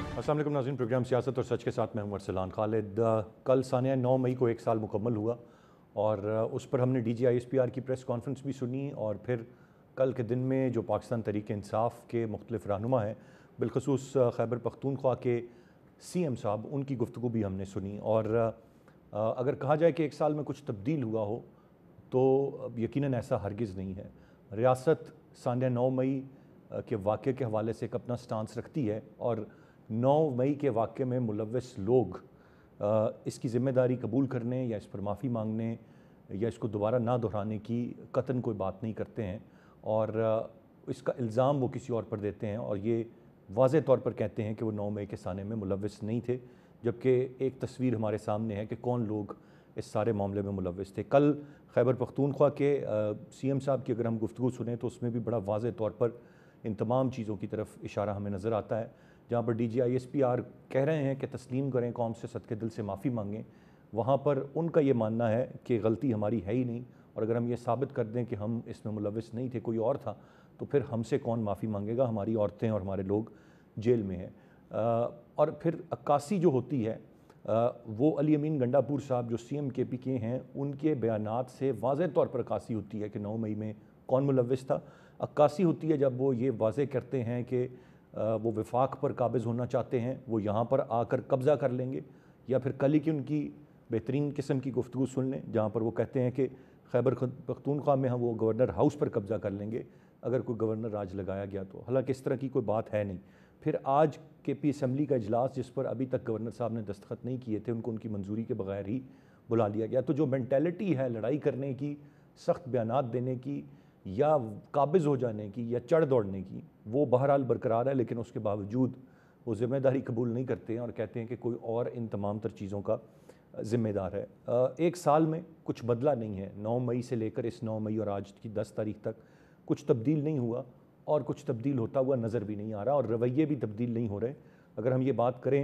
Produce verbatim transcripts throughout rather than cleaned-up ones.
अस्सलाम वालेकुम नाज़रीन, प्रोग्राम सियासत और सच के साथ मैं हूं अरसलान खालिद। कल सानिया नौ मई को एक साल मुकम्मल हुआ और उस पर हमने D G I S P R की प्रेस कॉन्फ्रेंस भी सुनी और फिर कल के दिन में जो पाकिस्तान तहरीक इंसाफ के मुख्तलिफ रहनुमा हैं, बिलखसूस खैबर पख्तूनख्वा के सी एम साहब, उनकी गुफ्तगू भी हमने सुनी। और अगर कहा जाए कि एक साल में कुछ तब्दील हुआ हो तो यकीनन ऐसा हरगिज़ नहीं है। रियासत सानिया नौ मई के वाक़े के हवाले से एक अपना स्टांस रखती है और नौ मई के वाक़े में मुलव्वस लोग इसकी ज़िम्मेदारी कबूल करने या इस पर माफ़ी मांगने या इसको दोबारा ना दोहराने की कतन कोई बात नहीं करते हैं और इसका इल्ज़ाम वो किसी और पर देते हैं और ये वाज़े तौर पर कहते हैं कि वो नौ मई के साने में मुलव्वस नहीं थे, जबकि एक तस्वीर हमारे सामने है कि कौन लोग इस सारे मामले में मुलव्वस थे। कल खैबर पख्तूनख्वा के सी एम साहब की अगर हम गुफ्तगू सुने तो उसमें भी बड़ा वाज़े तौर पर इन तमाम चीज़ों की तरफ इशारा हमें नज़र आता है, जहाँ पर D G I S P R कह रहे हैं कि तस्लीम करें, कौम से सदके दिल से माफ़ी मांगें। वहाँ पर उनका ये मानना है कि गलती हमारी है ही नहीं और अगर हम ये साबित कर दें कि हम इसमें मुलव्वस नहीं थे, कोई और था, तो फिर हमसे कौन माफ़ी मांगेगा, हमारी औरतें और हमारे लोग जेल में हैं। और फिर अक्कासी जो होती है वो अली अमीन गंडापुर साहब जो सी एम के पी के हैं, उनके बयानात से वाज़े तौर पर अक्कासी होती है कि नौ मई में कौन मुलव्वस था। अक्कासी होती है जब वो ये वाज़े करते हैं कि वो वफाक पर काबिज़ होना चाहते हैं, वो यहाँ पर आकर कब्ज़ा कर लेंगे, या फिर कल ही की उनकी बेहतरीन किस्म की गुफ्तगू सुन लें जहाँ पर वो कहते हैं कि खैबर पख्तूनख्वा में हम वो गवर्नर हाउस पर कब्ज़ा कर लेंगे अगर कोई गवर्नर राज लगाया गया तो। हालांकि इस तरह की कोई बात है नहीं। फिर आज के पी असम्बली का इजलास जिस पर अभी तक गवर्नर साहब ने दस्तखत नहीं किए थे, उनको उनकी मंजूरी के बगैर ही बुला लिया गया। तो जो मेंटेलिटी है लड़ाई करने की, सख्त बयानात देने की या काबिज़ हो जाने की या चढ़ दौड़ने की, वो बहरहाल बरकरार है, लेकिन उसके बावजूद वो ज़िम्मेदारी कबूल नहीं करते हैं और कहते हैं कि कोई और इन तमाम तर चीज़ों का ज़िम्मेदार है। एक साल में कुछ बदला नहीं है। नौ मई से लेकर इस नौ मई और आज की दस तारीख तक कुछ तब्दील नहीं हुआ और कुछ तब्दील होता हुआ नज़र भी नहीं आ रहा और रवैये भी तब्दील नहीं हो रहे। अगर हम ये बात करें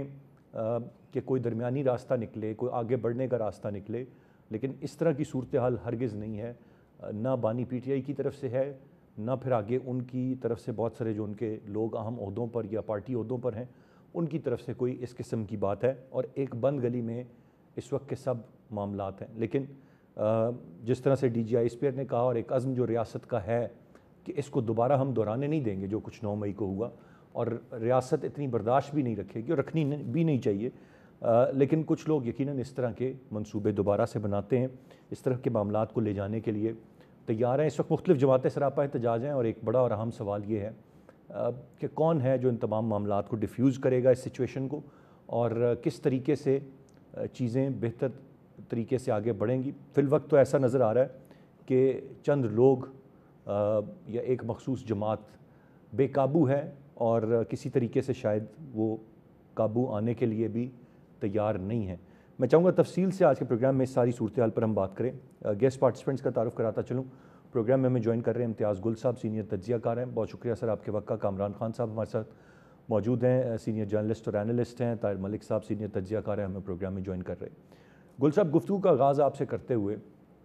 कि कोई दरमियानी रास्ता निकले, कोई आगे बढ़ने का रास्ता निकले, लेकिन इस तरह की सूरत हाल हरगिज़ नहीं है, ना बानी पी टी आई की तरफ से है, ना फिर आगे उनकी तरफ से बहुत सारे जो उनके लोग अहम ओहदों पर या पार्टी ओहदों पर हैं उनकी तरफ से कोई इस किस्म की बात है। और एक बंद गली में इस वक्त के सब मामलात हैं। लेकिन जिस तरह से D G I S P R ने कहा और एक अज़्म जो रियासत का है कि इसको दोबारा हम दोहराने नहीं देंगे जो कुछ नौ मई को हुआ, और रियासत इतनी बर्दाश्त भी नहीं रखेगी और रखनी भी नहीं चाहिए। आ, लेकिन कुछ लोग यकीनन इस तरह के मंसूबे दोबारा से बनाते हैं, इस तरह के मामलात को ले जाने के लिए तैयार हैं। इस वक्त मुख्तलिफ़ जमातें सरापा एहतजाज हैं और एक बड़ा और अहम सवाल ये है आ, कि कौन है जो इन तमाम मामलात को डिफ्यूज़ करेगा इस सिचुएशन को और किस तरीके से चीज़ें बेहतर तरीके से आगे बढ़ेंगी। फ़िल वक्त तो ऐसा नज़र आ रहा है कि चंद लोग आ, या एक मखसूस जमात बेकाबू है और किसी तरीके से शायद वो काबू आने के लिए भी तैयार नहीं है। मैं चाहूँगा तफसील से आज के प्रोग्राम में इस सारी सूरत हाल पर हम बात करें। गेस्ट पार्टिसिपेंट्स का तारुफ कराता चलूँ। प्रोग्राम में हमें ज्वाइन कर रहे हैं इम्तियाज़ गुल साहब, सीनियर तज्जिया कार हैं। बहुत शुक्रिया सर आपके वक्त का। कामरान खान साहब हमारे साथ मौजूद हैं, सीनियर जर्नलिस्ट और एनालिस्ट हैं। ताहिर मलिक साहब सीनियर तज्जिया कार हैं, हमें प्रोग्राम में ज्वाइन कर रहे हैं। गुल साहब, गुफ्तगू का आगाज़ आपसे करते हुए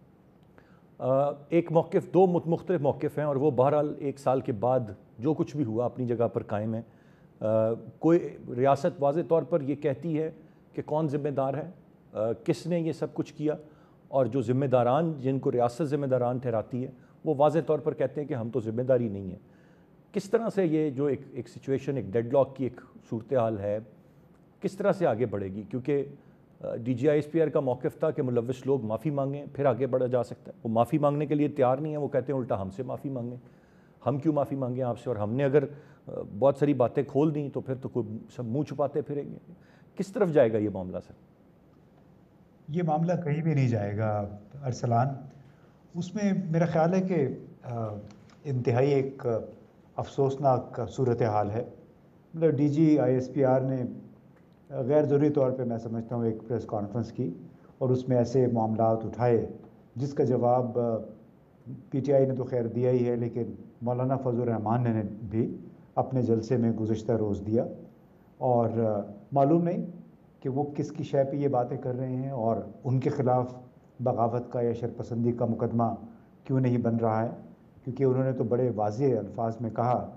एक मौक़िफ़, दो मुख्तलिफ मौक़िफ़ हैं और वो बहरहाल एक साल के बाद जो कुछ भी हुआ अपनी जगह पर कायम है। कोई रियासत वाज़े तौर पर ये कहती है कि कौन ज़िम्मेदार है, किसने ये सब कुछ किया, और जो ज़िम्मेदारान जिनको रियासत ज़िम्मेदारान ठहराती है वो वाज़े तौर पर कहते हैं कि हम तो ज़िम्मेदारी नहीं है। किस तरह से ये जो एक एक सिचुएशन, एक डेडलॉक की एक सूरत हाल है, किस तरह से आगे बढ़ेगी? क्योंकि D G I S P R का मौक़िफ़ था कि मुलव्वस लोग माफ़ी मांगें फिर आगे बढ़ा जा सकता है। वो माफ़ी मांगने के लिए तैयार नहीं है, वो कहते हैं उल्टा हमसे माफ़ी मांगें। हम क्यों माफ़ी मांगें आपसे, और हमने अगर बहुत सारी बातें खोल दी तो फिर तो कोई सब मुँह छुपाते फिरेंगे। किस तरफ जाएगा ये मामला सर? ये मामला कहीं भी नहीं जाएगा अरसलान। उसमें मेरा ख़्याल है कि इंतहाई एक अफसोसनाक सूरत हाल है। मतलब D G I S P R ने गैर ज़रूरी तौर पे मैं समझता हूँ एक प्रेस कॉन्फ्रेंस की और उसमें ऐसे मामलात उठाए जिसका जवाब पी टी आई ने तो खैर दिया ही है, लेकिन मौलाना फजल रहमान ने भी अपने जलसे में गुज़श्ता रोज़ दिया। और मालूम नहीं कि वो किसकी शय पे ये बातें कर रहे हैं और उनके ख़िलाफ़ बगावत का या शरपसंदी का मुकदमा क्यों नहीं बन रहा है, क्योंकि उन्होंने तो बड़े वाज़ेह अल्फाज में कहा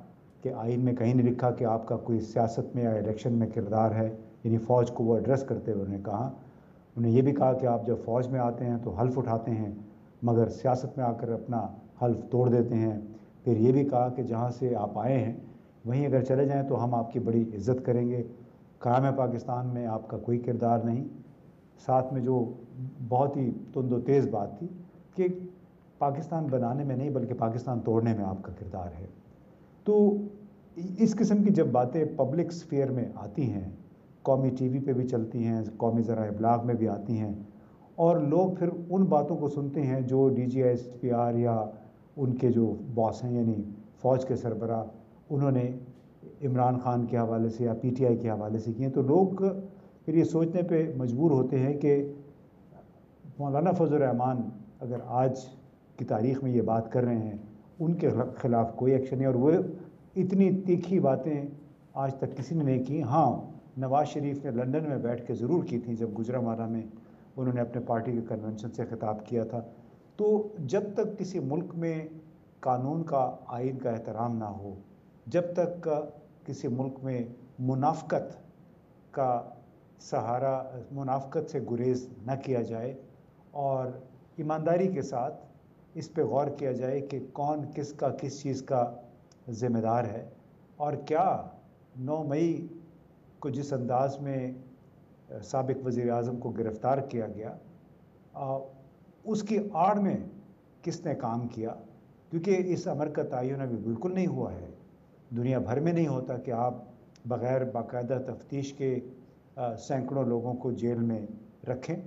کہ آئین میں کہیں نہیں لکھا کہ آپ کا کوئی سیاست میں یا الیکشن میں کردار ہے، یعنی فوج کو وہ ایڈریس کرتے ہوئے انہوں نے کہا انہیں یہ بھی کہا کہ آپ جب فوج میں آتے ہیں تو حلف اٹھاتے ہیں مگر سیاست میں آ کر اپنا حلف توڑ دیتے ہیں۔ پھر یہ بھی کہا کہ جہاں سے آپ آئے ہیں وہیں اگر چلے جائیں تو ہم آپ کی بڑی عزت کریں گے، قیام پاکستان میں آپ کا کوئی کردار نہیں۔ ساتھ میں جو بہت ہی تند و تیز بات تھی کہ پاکستان بنانے میں نہیں بلکہ پاکستان توڑنے میں آپ کا کردار ہے۔ تو اس قسم کی جب باتیں پبلک سفیئر میں آتی ہیں، قومی ٹی وی پہ بھی چلتی ہیں، قومی ذرائع ابلاغ میں بھی آتی ہیں، اور لوگ پھر ان باتوں کو سنتے ہیں جو D G S P R یا ان کے جو باس ہیں یعنی فوج کے سربراہ انہوں نے عمران خان کے حوالے سے یا پی ٹی آئی کے حوالے سے کیے، تو لوگ پھر یہ سوچنے پہ مجبور ہوتے ہیں کہ مولانا فضل الرحمان اگر آج کی تاریخ میں یہ بات کر رہے ہیں ان کے خلاف کوئی ایکشن نہیں، اور وہ اتنی تیکھی باتیں آج تک کسی نے نہیں کی۔ ہاں، نواز شریف نے لندن میں بیٹھ کے ضرور کی تھیں جب گجرانوالہ میں انہوں نے اپنے پارٹی کے کنونشن سے خطاب کیا تھا۔ تو جب تک کسی ملک میں قانون کا آئین کا احترام نہ ہو، جب تک کسی ملک میں منافقت کا سہارا منافقت سے گریز نہ کیا جائے اور ایمانداری کے ساتھ اس پہ غور کیا جائے کہ کون کس کا کس چیز کا ذمہ دار ہے، اور کیا نو مئی کو جس انداز میں سابق وزیر اعظم کو گرفتار کیا گیا اس کی آڑ میں کس نے کام کیا، کیونکہ اس امر کا تعین ابھی بالکل نہیں ہوا ہے، دنیا بھر میں نہیں ہوتا کہ آپ بغیر باقاعدہ تفتیش کے سینکڑوں لوگوں کو جیل میں رکھیں۔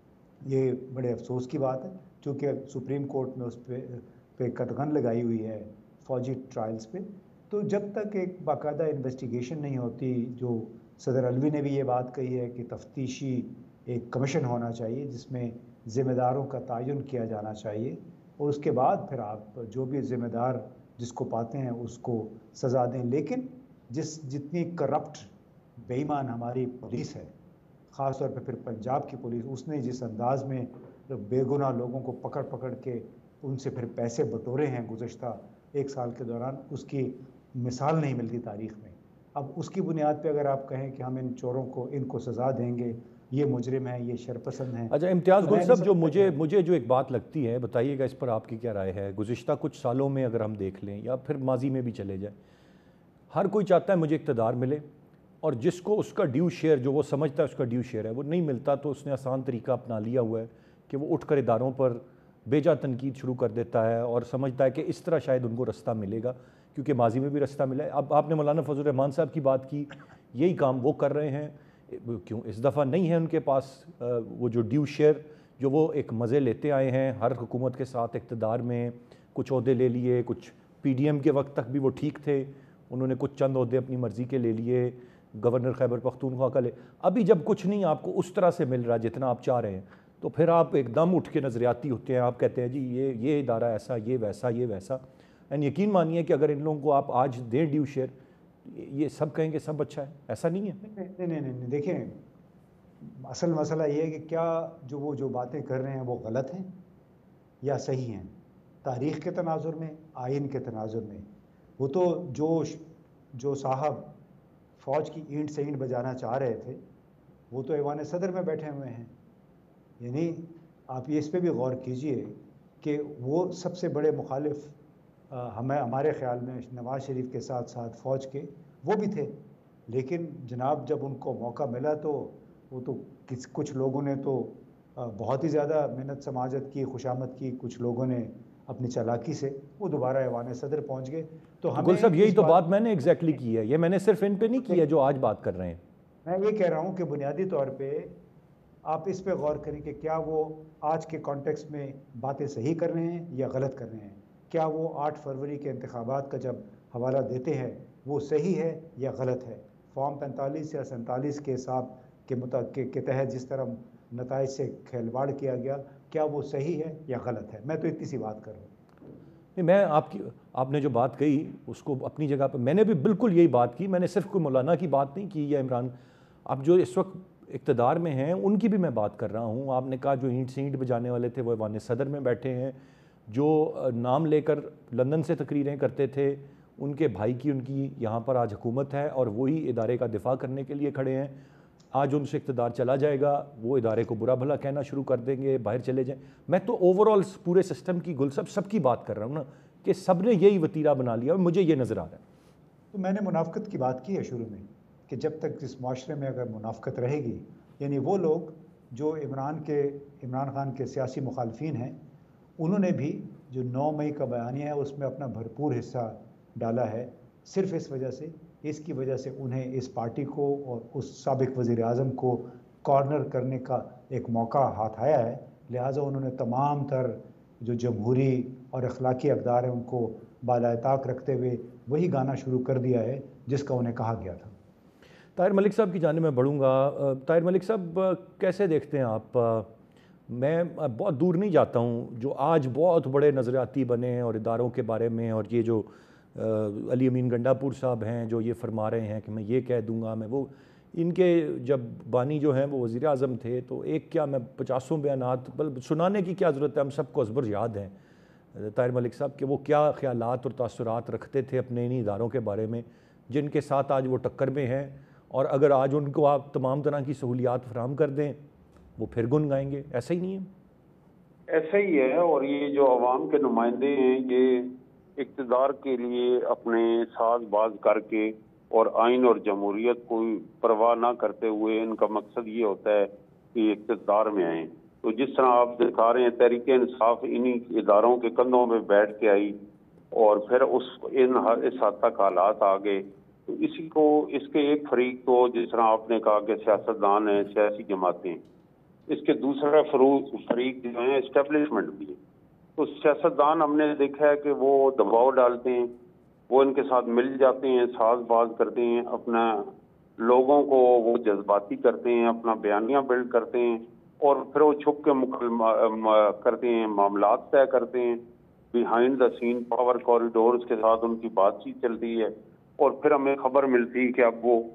یہ بڑے افسوس کی بات ہے، چونکہ سپریم کورٹ میں اس پہ پہ قدغن لگائی ہوئی ہے فوجی ٹرائلز پہ، تو جب تک ایک باقاعدہ انویسٹیگیشن نہیں ہوتی، جو صدر الوی نے بھی یہ بات کہی ہے کہ تفتیشی ایک کمیشن ہونا چاہیے جس میں ذمہ داروں کا تعین کیا جانا چاہیے، اور اس کے بعد پھر آپ جو بھی ذمہ دار جس کو پاتے ہیں اس کو سزا دیں۔ لیکن جس جتنی کرپٹ بے ایمان ہماری پولیس ہے، خاص طور پہ پھر پنجاب کی پولیس، اس نے جس انداز میں بے گناہ لوگوں کو پکڑ پکڑ کے ان سے پھر پیسے بٹورے ہیں گزشتہ ایک سال کے دوران، اس کی مثال نہیں ملتی تاریخ میں۔ اب اس کی بنیاد پہ اگر آپ کہیں کہ ہم ان چوروں کو ان کو سزا دیں گے، یہ مجرم ہیں، یہ شرپسند ہیں۔ اچھا امتیاز گل صاحب، جو مجھے مجھے جو ایک بات لگتی ہے، بتائیے گا اس پر آپ کی کیا رائے ہے، گزشتہ کچھ سالوں میں اگر ہم دیکھ لیں یا پھر ماضی میں بھی چلے جائیں، ہر کوئی چاہتا ہے مجھے اقتدار ملے، اور جس کو اس کا ڈیو شیئر جو وہ سمجھتا ہے اس کا ڈیو شیئر ہے وہ نہیں ملتا، تو اس نے آسان طریقہ اپنا لیا ہوا ہے کہ وہ اٹھ کر اداروں پر بیجا تنقید شروع کر دیتا ہے اور سمجھتا ہے کہ اس طرح شاید ان کو رستہ ملے گا، کیونکہ ماضی میں بھی رستہ ملا ہے۔ اب آپ نے مولانا فضل الرحمان صاحب کی بات کی، یہی کام وہ کر رہے ہیں، کیوں اس دفعہ نہیں ہے ان کے پاس وہ جو ڈیو شیئر جو وہ ایک مزے لیتے آئے ہیں ہر حکومت کے ساتھ اقتدار میں، کچھ عہدے لے لیے، کچھ پی ڈی ایم کے وقت تک بھی وہ ٹھیک تھے، انہوں نے کچھ چند عہدے اپنی مرضی کے لے لیے، گورنر خیبر پختونخوا کا لے، ابھی جب کچھ نہیں آپ کو اس طرح سے مل رہا جتنا آپ چاہ رہے ہیں، تو پھر آپ ایک دم اٹھ کے نظریاتی ہوتے ہیں، آپ کہتے ہیں جی یہ یہ ادارہ ایسا، یہ ویسا، یہ ویسا، اینڈ یقین مانیے کہ اگر ان لوگوں کو آپ آج دیں ڈیو شیئر، یہ سب کہیں گے سب اچھا ہے، ایسا نہیں ہے۔ نہیں نہیں نہیں دیکھیں، اصل مسئلہ یہ ہے کہ کیا جو وہ جو باتیں کر رہے ہیں وہ غلط ہیں یا صحیح ہیں، تاریخ کے تناظر میں، آئین کے تناظر میں۔ وہ تو جو جو صاحب فوج کی اینٹ سے اینٹ بجانا چاہ رہے تھے وہ تو ایوان صدر میں بیٹھے ہوئے ہیں، یعنی آپ یہ اس پہ بھی غور کیجئے کہ وہ سب سے بڑے مخالف ہمیں ہمارے خیال میں نواز شریف کے ساتھ ساتھ فوج کے وہ بھی تھے، لیکن جناب جب ان کو موقع ملا تو وہ تو کس کچھ لوگوں نے تو بہت ہی زیادہ محنت سماجت کی، خوشامد کی، کچھ لوگوں نے اپنی چالاکی سے وہ دوبارہ ایوان صدر پہنچ گئے۔ تو ہمیں گل صاحب یہی تو بات میں نے ایگزیکٹلی کی ہے، یہ میں نے صرف ان پہ نہیں کی ہے جو آج بات کر رہے ہیں، میں یہ کہہ رہا ہوں کہ بنیادی طور پہ آپ اس پہ غور کریں کہ کیا وہ آج کے کانٹیکسٹ میں باتیں صحیح کر رہے ہیں یا غلط کر رہے ہیں، کیا وہ آٹھ فروری کے انتخابات کا جب حوالہ دیتے ہیں وہ صحیح ہے یا غلط ہے، فارم پینتالیس یا سینتالیس کے حساب کے مطابق کے تحت جس طرح نتائج سے کھیلواڑ کیا گیا، کیا وہ صحیح ہے یا غلط ہے، میں تو اتنی سی بات کر رہا ہوں۔ نہیں، میں آپ کی آپ نے جو بات کہی اس کو اپنی جگہ پہ میں نے بھی بالکل یہی بات کی، میں نے صرف کوئی مولانا کی بات نہیں کی یا عمران، اب جو اس وقت اقتدار میں ہیں ان کی بھی میں بات کر رہا ہوں۔ آپ نے کہا جو اینٹ سے اینٹ بجانے والے تھے وہ ایوان صدر میں بیٹھے ہیں، جو نام لے کر لندن سے تقریریں کرتے تھے ان کے بھائی کی ان کی یہاں پر آج حکومت ہے اور وہی ادارے کا دفاع کرنے کے لیے کھڑے ہیں. آج ان سے اقتدار چلا جائے گا, وہ ادارے کو برا بھلا کہنا شروع کر دیں گے, باہر چلے جائیں. میں تو اوور آل پورے سسٹم کی گل سب سب کی بات کر رہا ہوں نا, کہ سب نے یہی وتیرہ بنا لیا اور مجھے یہ نظر آ رہا ہے. تو میں نے منافقت کی بات کی ہے شروع میں, کہ جب تک اس معاشرے میں اگر منافقت رہے گی, یعنی وہ لوگ جو عمران کے عمران خان کے سیاسی مخالفین ہیں, انہوں نے بھی جو نو مئی کا بیانیہ ہے اس میں اپنا بھرپور حصہ ڈالا ہے, صرف اس وجہ سے اس کی وجہ سے انہیں اس پارٹی کو اور اس سابق وزیر اعظم کو کارنر کرنے کا ایک موقع ہاتھ آیا ہے. لہٰذا انہوں نے تمام تر جو جمہوری اور اخلاقی اقدار ہیں ان کو بالائے طاق رکھتے ہوئے وہی گانا شروع کر دیا ہے جس کا انہیں کہا گیا تھا. طاہر ملک صاحب کی جانب میں بڑھوں گا. طاہر ملک صاحب کیسے دیکھتے ہیں آپ, میں بہت دور نہیں جاتا ہوں, جو آج بہت بڑے نظریاتی بنے ہیں اور اداروں کے بارے میں, اور یہ جو علی امین گنڈا پور صاحب ہیں جو یہ فرما رہے ہیں کہ میں یہ کہہ دوں گا, میں وہ, ان کے جب بانی جو ہیں وہ وزیر اعظم تھے تو ایک کیا میں پچاسوں بیانات بل سنانے کی کیا ضرورت ہے, ہم سب کو ازبر یاد ہیں طاہر ملک صاحب کہ وہ کیا خیالات اور تاثرات رکھتے تھے اپنے انہی اداروں کے بارے میں جن کے ساتھ آج وہ ٹکر میں ہیں, اور اگر آج ان کو آپ تمام طرح کی سہولیات فراہم کر دیں وہ پھر گن گائیں گے. ایسا ہی نہیں ہے؟ ایسا ہی ہے. اور یہ جو عوام کے نمائندے ہیں یہ اقتدار کے لیے اپنے ساز باز کر کے اور آئین اور جمہوریت کو پرواہ نہ کرتے ہوئے ان کا مقصد یہ ہوتا ہے کہ اقتدار میں آئیں. تو جس طرح آپ دکھا رہے ہیں تحریک انصاف انہی اداروں کے کندھوں میں بیٹھ کے آئی اور پھر اس ان اس حد تک حالات آ گئے. تو اسی کو اس کے ایک فریق کو جس طرح آپ نے کہا کہ سیاستدان ہیں, سیاسی جماعتیں, اس کے دوسرا فروغ فریق جو ہیں اسٹیبلشمنٹ بھی ہے. تو سیاستدان ہم نے دیکھا ہے کہ وہ دباؤ ڈالتے ہیں, وہ ان کے ساتھ مل جاتے ہیں, ساز باز کرتے ہیں, اپنا لوگوں کو وہ جذباتی کرتے ہیں, اپنا بیانیہ بلڈ کرتے ہیں اور پھر وہ چھپ کے مکالمہ کرتے ہیں, معاملات طے کرتے ہیں, behind the scene power corridors کے ساتھ ان کی بات چیت چلتی ہے اور پھر ہمیں خبر ملتی کہ اب وہ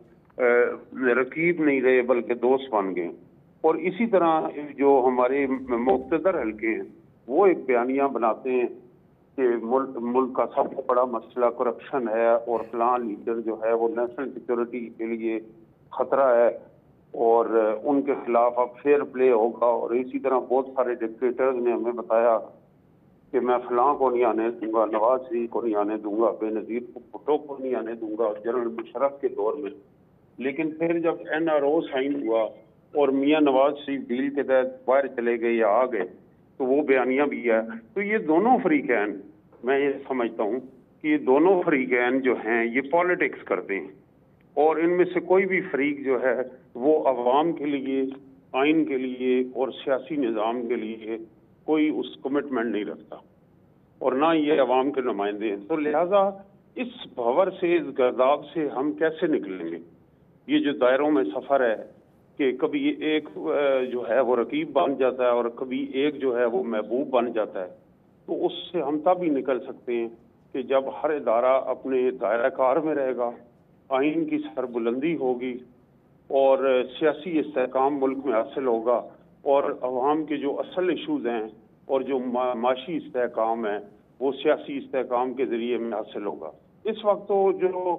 رقیب نہیں رہے بلکہ دوست بن گئے. اور اسی طرح جو ہمارے مقتدر حلقے ہیں وہ ایک بیانیہ بناتے ہیں کہ ملک ملک کا سب سے بڑا مسئلہ کرپشن ہے اور فلاں لیڈر جو ہے وہ نیشنل سیکورٹی کے لیے خطرہ ہے اور ان کے خلاف اب فیئر پلے ہوگا. اور اسی طرح بہت سارے ڈکٹیٹرز نے ہمیں بتایا کہ میں فلاں کو نہیں آنے دوں گا, نواز شریف کو نہیں آنے دوں گا, بے نظیر بھٹو کو نہیں آنے دوں گا جنرل مشرف کے دور میں. لیکن پھر جب این آر او سائن ہوا اور میاں نواز شریف ڈیل کے تحت باہر چلے گئے یا آ گئے تو وہ بیانیہ بھی ہے. تو یہ دونوں فریقین, میں یہ سمجھتا ہوں کہ یہ دونوں فریقین جو ہیں یہ پالیٹکس کرتے ہیں اور ان میں سے کوئی بھی فریق جو ہے وہ عوام کے لیے, آئین کے لیے اور سیاسی نظام کے لیے کوئی اس کمٹمنٹ نہیں رکھتا اور نہ یہ عوام کے نمائندے ہیں. تو لہٰذا اس بھور سے, اس گرداب سے ہم کیسے نکلیں گے؟ یہ جو دائروں میں سفر ہے کہ کبھی ایک جو ہے وہ رقیب بن جاتا ہے اور کبھی ایک جو ہے وہ محبوب بن جاتا ہے, تو اس سے ہم تب ہی نکل سکتے ہیں کہ جب ہر ادارہ اپنے دائرہ کار میں رہے گا, آئین کی سربلندی ہوگی اور سیاسی استحکام ملک میں حاصل ہوگا اور عوام کے جو اصل ایشوز ہیں اور جو معاشی استحکام ہے وہ سیاسی استحکام کے ذریعے میں حاصل ہوگا. اس وقت تو جو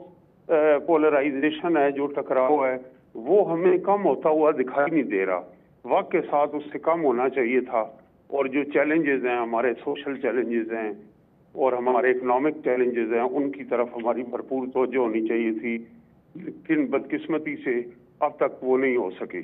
پولرائزیشن ہے, جو ٹکراؤ ہے, وہ ہمیں کم ہوتا ہوا دکھائی نہیں دے رہا. وقت کے ساتھ اس سے کم ہونا چاہیے تھا. اور جو چیلنجز ہیں, ہمارے سوشل چیلنجز ہیں اور ہمارے اکنامک چیلنجز ہیں, ان کی طرف ہماری بھرپور توجہ ہونی چاہیے تھی, لیکن بدقسمتی سے اب تک وہ نہیں ہو سکی.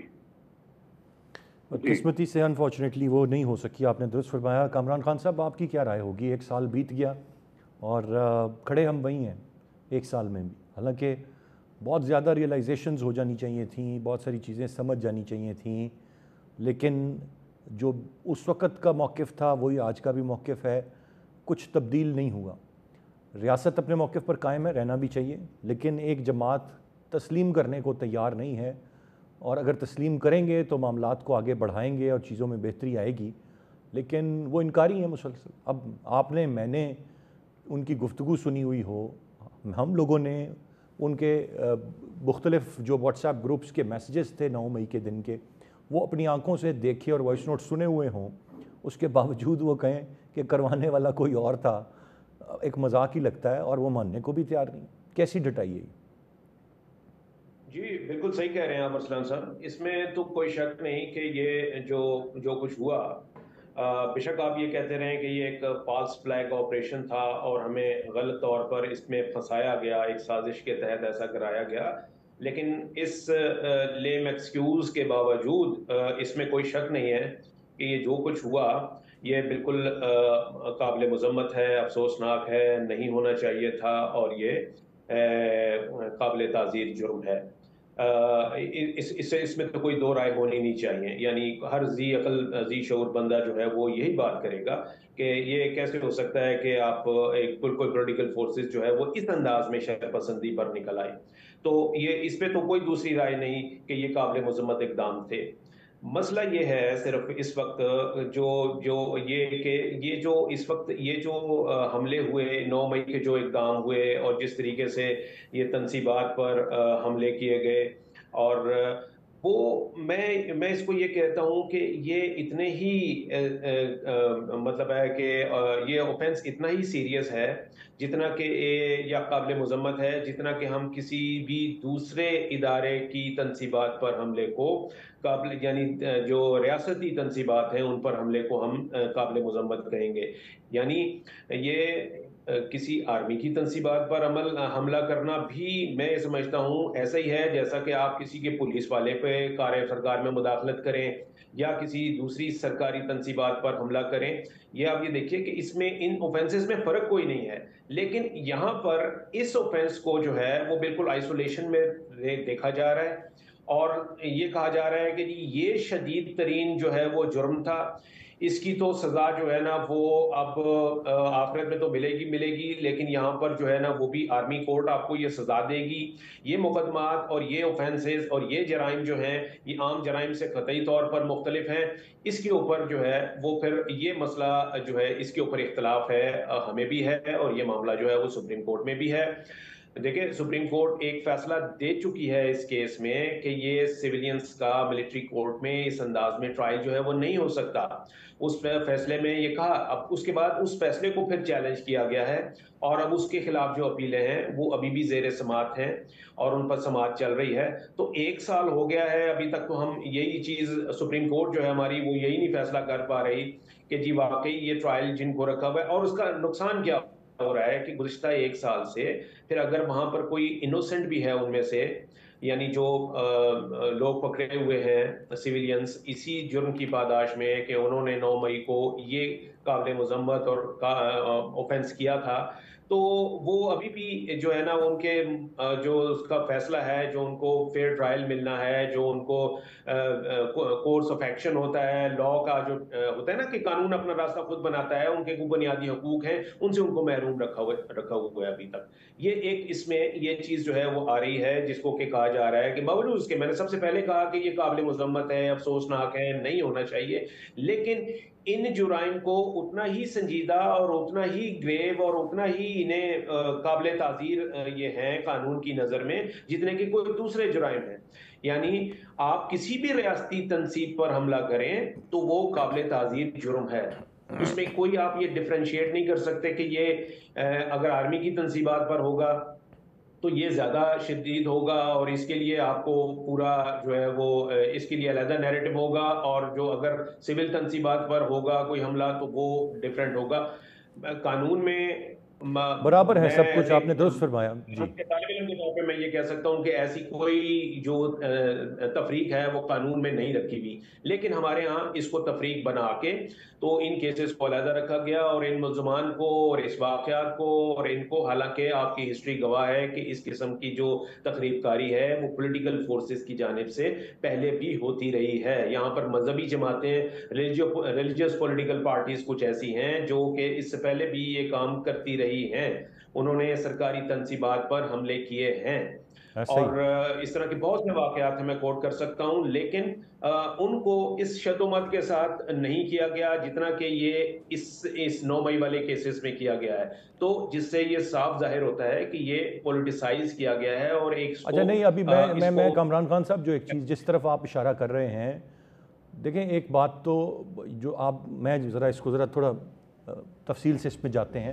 بدقسمتی سے انفارچونیٹلی وہ نہیں ہو سکی, آپ نے درست فرمایا. کامران خان صاحب, آپ کی کیا رائے ہوگی؟ ایک سال بیت گیا اور کھڑے ہم وہیں ہیں ایک سال میں بھی, حالانکہ بہت زیادہ ریئلائزیشنز ہو جانی چاہیے تھیں, بہت ساری چیزیں سمجھ جانی چاہیے تھیں, لیکن جو اس وقت کا موقف تھا وہی آج کا بھی موقف ہے, کچھ تبدیل نہیں ہوا. ریاست اپنے موقف پر قائم ہے, رہنا بھی چاہیے, لیکن ایک جماعت تسلیم کرنے کو تیار نہیں ہے, اور اگر تسلیم کریں گے تو معاملات کو آگے بڑھائیں گے اور چیزوں میں بہتری آئے گی, لیکن وہ انکاری ہیں مسلسل. اب آپ نے, میں نے ان کی گفتگو سنی ہوئی ہو, ہم لوگوں نے ان کے مختلف جو واٹس ایپ گروپس کے میسیجز تھے نو مئی کے دن کے, وہ اپنی آنکھوں سے دیکھے اور وائس نوٹ سنے ہوئے ہوں, اس کے باوجود وہ کہیں کہ کروانے والا کوئی اور تھا, ایک مذاق ہی لگتا ہے اور وہ ماننے کو بھی تیار نہیں. کیسی ڈٹائی ہے؟ جی بالکل صحیح کہہ رہے ہیں آپ ارسلان صاحب. اس میں تو کوئی شک نہیں کہ یہ جو جو کچھ ہوا، بے شک آپ یہ کہتے رہے کہ یہ ایک فالس فلیگ آپریشن تھا اور ہمیں غلط طور پر اس میں پھنسایا گیا، ایک سازش کے تحت ایسا کرایا گیا، لیکن اس لیم ایکسکیوز کے باوجود اس میں کوئی شک نہیں ہے کہ یہ جو کچھ ہوا یہ بالکل قابل مذمت ہے، افسوسناک ہے، نہیں ہونا چاہیے تھا، اور یہ قابل تعزیر جرم ہے. اس اس اس میں تو کوئی دو رائے ہونی نہیں چاہیے. یعنی ہر ذی عقل ذی شعور بندہ جو ہے وہ یہی بات کرے گا کہ یہ کیسے ہو سکتا ہے کہ آپ ایک کوئی پولیٹیکل فورسز جو ہے وہ اس انداز میں شہر پسندی پر نکل آئے. تو یہ اس پہ تو کوئی دوسری رائے نہیں کہ یہ قابل مذمت اقدام تھے. مسئلہ یہ ہے صرف اس وقت جو جو یہ کہ یہ جو اس وقت یہ جو حملے ہوئے نو مئی کے جو اقدام ہوئے اور جس طریقے سے یہ تنصیبات پر حملے کیے گئے، اور وہ میں میں اس کو یہ کہتا ہوں کہ یہ اتنے ہی مطلب ہے کہ یہ اوفینس اتنا ہی سیریس ہے جتنا کہ یا قابل مذمت ہے جتنا کہ ہم کسی بھی دوسرے ادارے کی تنصیبات پر حملے کو قابل، یعنی جو ریاستی تنصیبات ہیں ان پر حملے کو ہم قابل مذمت کہیں گے. یعنی یہ کسی آرمی کی تنصیبات پر عمل حملہ کرنا بھی میں سمجھتا ہوں ایسا ہی ہے جیسا کہ آپ کسی کے پولیس والے پہ کار سرکار میں مداخلت کریں یا کسی دوسری سرکاری تنصیبات پر حملہ کریں. یہ آپ یہ دیکھیے کہ اس میں ان اوفینسز میں فرق کوئی نہیں ہے، لیکن یہاں پر اس اوفینس کو جو ہے وہ بالکل آئسولیشن میں دیکھا جا رہا ہے اور یہ کہا جا رہا ہے کہ یہ شدید ترین جو ہے وہ جرم تھا، اس کی تو سزا جو ہے نا وہ اب آخرت میں تو ملے گی ملے گی لیکن یہاں پر جو ہے نا وہ بھی آرمی کورٹ آپ کو یہ سزا دے گی. یہ مقدمات اور یہ اوفینسز اور یہ جرائم جو ہیں یہ عام جرائم سے قطعی طور پر مختلف ہیں. اس کے اوپر جو ہے وہ پھر یہ مسئلہ جو ہے اس کے اوپر اختلاف ہے، ہمیں بھی ہے اور یہ معاملہ جو ہے وہ سپریم کورٹ میں بھی ہے. دیکھیں سپریم کورٹ ایک فیصلہ دے چکی ہے اس کیس میں کہ یہ سیویلینز کا ملٹری کورٹ میں اس انداز میں ٹرائل جو ہے وہ نہیں ہو سکتا. اس فیصلے میں یہ کہا، اب اس کے بعد اس فیصلے کو پھر چیلنج کیا گیا ہے اور اب اس کے خلاف جو اپیلیں ہیں وہ ابھی بھی زیر سماعت ہیں اور ان پر سماعت چل رہی ہے. تو ایک سال ہو گیا ہے ابھی تک تو ہم یہی چیز سپریم کورٹ جو ہے ہماری وہ یہی نہیں فیصلہ کر پا رہی کہ جی واقعی یہ ٹرائل جن کو رکھا ہوا ہے اور اس کا نقصان کیا ہو رہا ہے کہ گزشتہ ایک سال سے پھر اگر وہاں پر کوئی انوسنٹ بھی ہے ان میں سے، یعنی جو لوگ پکڑے ہوئے ہیں سیویلینز اسی جرم کی پاداش میں کہ انہوں نے نو مئی کو یہ قابل مذمت اور اوفینس کیا تھا، تو وہ ابھی بھی جو ہے نا ان کے جو اس کا فیصلہ ہے، جو ان کو فیئر ٹرائل ملنا ہے، جو ان کو کورس آف ایکشن ہوتا ہے، لا کا جو ہوتا ہے نا کہ قانون اپنا راستہ خود بناتا ہے، ان کے کوئی بنیادی حقوق ہیں ان سے ان کو محروم رکھا ہوا رکھا ہوا ہے ابھی تک. یہ ایک اس میں یہ چیز جو ہے وہ آ رہی ہے جس کو کہ کہا جا رہا ہے کہ باوجود اس کے، میں نے سب سے پہلے کہا کہ یہ قابل مذمت ہے، افسوسناک ہے، نہیں ہونا چاہیے، لیکن ان جرائم کو اتنا ہی سنجیدہ اور اتنا ہی گریو اور اتنا ہی انہیں قابل تعزیر یہ ہیں قانون کی نظر میں جتنے کہ کوئی دوسرے جرائم ہیں. یعنی آپ کسی بھی ریاستی تنصیب پر حملہ کریں تو وہ قابل تعزیر جرم ہے، اس میں کوئی آپ یہ ڈفرینشیٹ نہیں کر سکتے کہ یہ اگر آرمی کی تنصیبات پر ہوگا تو یہ زیادہ شدید ہوگا اور اس کے لیے آپ کو پورا جو ہے وہ اس کے لیے علیحدہ نیریٹو ہوگا، اور جو اگر سول تنصیبات پر ہوگا کوئی حملہ تو وہ ڈیفرنٹ ہوگا. قانون میں برابر ہے سب کچھ، آپ نے درست فرمایا. جی طالب علم کے طور پہ میں یہ کہہ سکتا ہوں کہ ایسی کوئی جو تفریق ہے وہ قانون میں نہیں رکھی ہوئی، لیکن ہمارے ہاں اس کو تفریق بنا کے تو ان کیسز کو علیحدہ رکھا گیا اور ان ملزمان کو اور اس واقعات کو اور ان کو، حالانکہ آپ کی ہسٹری گواہ ہے کہ اس قسم کی جو تخریب کاری ہے وہ پولیٹیکل فورسز کی جانب سے پہلے بھی ہوتی رہی ہے. یہاں پر مذہبی جماعتیں، ریلیجیس پولیٹیکل پارٹیز کچھ ایسی ہیں جو کہ اس سے پہلے بھی یہ کام کرتی رہی ہیں، انہوں نے سرکاری تنصیبات پر حملے کیے ہیں اور اس طرح کے بہت سے واقعات ہیں میں کوٹ کر سکتا ہوں، لیکن ان کو اس شد و مت کے ساتھ نہیں کیا گیا جتنا کہ یہ اس اس نو مئی والے کیسز میں کیا گیا ہے. تو جس سے یہ صاف ظاہر ہوتا ہے کہ یہ پولیٹیسائز کیا گیا ہے اور ایک اچھا نہیں ابھی میں میں کامران خان صاحب جو ایک چیز جس طرف آپ اشارہ کر رہے ہیں، دیکھیں ایک بات تو جو آپ، میں ذرا اس کو ذرا تھوڑا تفصیل سے اس میں جاتے ہیں.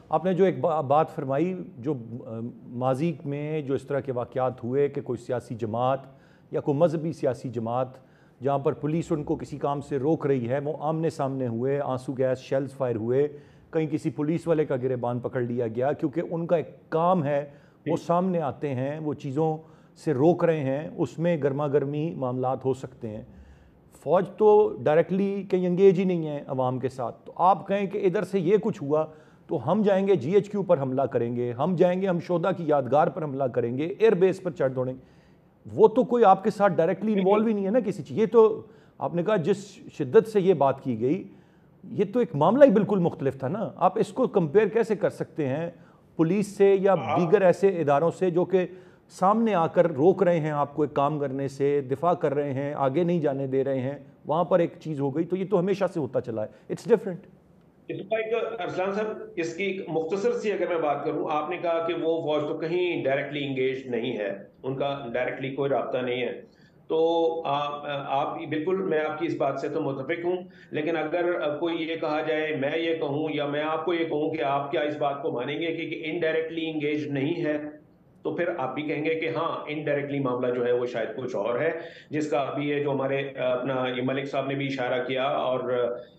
آپ نے جو ایک بات فرمائی، جو ماضی میں جو اس طرح کے واقعات ہوئے کہ کوئی سیاسی جماعت یا کوئی مذہبی سیاسی جماعت جہاں پر پولیس ان کو کسی کام سے روک رہی ہے، وہ آمنے سامنے ہوئے، آنسو گیس شیلز فائر ہوئے، کہیں کسی پولیس والے کا گریبان پکڑ لیا گیا، کیونکہ ان کا ایک کام ہے، وہ سامنے آتے ہیں، وہ چیزوں سے روک رہے ہیں، اس میں گرما گرمی معاملات ہو سکتے ہیں۔ فوج تو ڈائریکٹلی کہیں انگیج ہی نہیں ہے عوام کے ساتھ، تو آپ کہیں کہ ادھر سے یہ کچھ ہوا تو ہم جائیں گے جی ایچ کیو پر حملہ کریں گے، ہم جائیں گے ہم شہداء کی یادگار پر حملہ کریں گے، ایئر بیس پر چڑھ دوڑیں گے، وہ تو کوئی آپ کے ساتھ ڈائریکٹلی انوالو ہی نہیں ہے نا کسی چیز۔ یہ تو آپ نے کہا جس شدت سے یہ بات کی گئی، یہ تو ایک معاملہ ہی بالکل مختلف تھا نا۔ آپ اس کو کمپیئر کیسے کر سکتے ہیں پولیس سے یا دیگر ایسے اداروں سے جو کہ سامنے آ کر روک رہے ہیں آپ کو ایک کام کرنے سے، دفاع کر رہے ہیں، آگے نہیں جانے دے رہے ہیں، وہاں پر ایک چیز ہو گئی، تو یہ تو ہمیشہ سے ہوتا چلا ہے، اٹس ڈیفرنٹ۔ اس کا ایک ارسلان صاحب، اس کی ایک مختصر سی اگر میں بات کروں، آپ نے کہا کہ وہ فوج تو کہیں ڈائریکٹلی انگیج نہیں ہے، ان کا ڈائریکٹلی کوئی رابطہ نہیں ہے، تو آپ بالکل، میں آپ کی اس بات سے تو متفق ہوں، لیکن اگر کوئی یہ کہا جائے، میں یہ کہوں یا میں آپ کو یہ کہوں کہ آپ کیا اس بات کو مانیں گے کہ انڈائریکٹلی انگیج نہیں ہے، تو پھر آپ بھی کہیں گے کہ ہاں انڈائریکٹلی معاملہ جو ہے وہ شاید کچھ اور ہے، جس کا ابھی یہ جو ہمارے اپنا یہ ملک صاحب نے بھی اشارہ کیا اور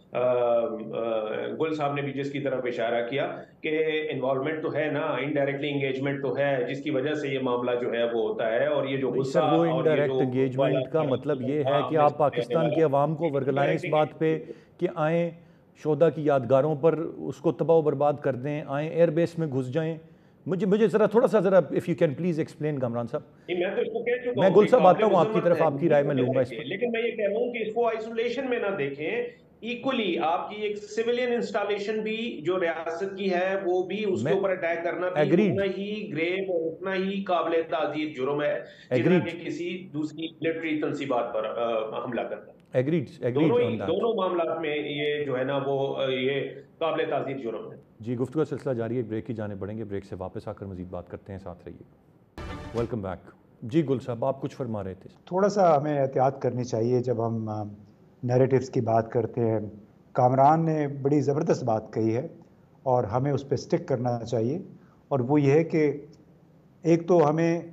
گل صاحب نے بھی جس کی طرف اشارہ کیا کہ انوالومنٹ تو ہے نا، انڈائریکٹلی انگیجمنٹ تو ہے، جس کی وجہ سے یہ معاملہ جو ہے وہ ہوتا ہے، اور یہ جو غصہ سر وہ اور یہ جو انڈائریکٹ انگیجمنٹ کا مطلب یہ ہے کہ آپ پاکستان کی عوام کو ورگلائیں اس بات پہ کہ آئیں شہداء کی یادگاروں پر اس کو تباہ و برباد کر دیں، آئیں ایئر بیس میں گھس جائیں۔ مجھے مجھے ذرا تھوڑا سا ذرا if you can please explain Kamran صاحب۔ میں تو اس کو کہہ چکا میں ہوں گل کہ صاحب آتا قابل ہوں آپ کی مذمت طرف، ہے، آپ کی رائے میں لوں گا اس پر، لیکن میں یہ کہہ رہا ہوں کہ اس کو آئسولیشن میں نہ دیکھیں، ایکولی آپ کی ایک سیولین انسٹالیشن بھی جو ریاست کی ہے وہ بھی اس کے اوپر اٹیک کرنا بھی اتنا ہی گریو اور اتنا ہی قابل تعزیر جرم ہے جتنا کہ کسی دوسری ملٹری تنصیبات پر حملہ کرنا۔ ایگریڈ دونوں ایگریڈ ہی دونوں معاملات میں یہ جو ہے نا وہ یہ قابل تعزیر جرم ہے۔ جی، گفتگو کا سلسلہ جاری ہے، بریک کی جانے بڑھیں گے، بریک سے واپس آ کر مزید بات کرتے ہیں، ساتھ رہیے۔ Welcome back. جی گل صاحب، آپ کچھ فرما رہے تھے۔ تھوڑا سا ہمیں احتیاط کرنی چاہیے جب ہم نیریٹیوز کی بات کرتے ہیں۔ کامران نے بڑی زبردست بات کہی ہے اور ہمیں اس پہ سٹک کرنا چاہیے، اور وہ یہ ہے کہ ایک تو ہمیں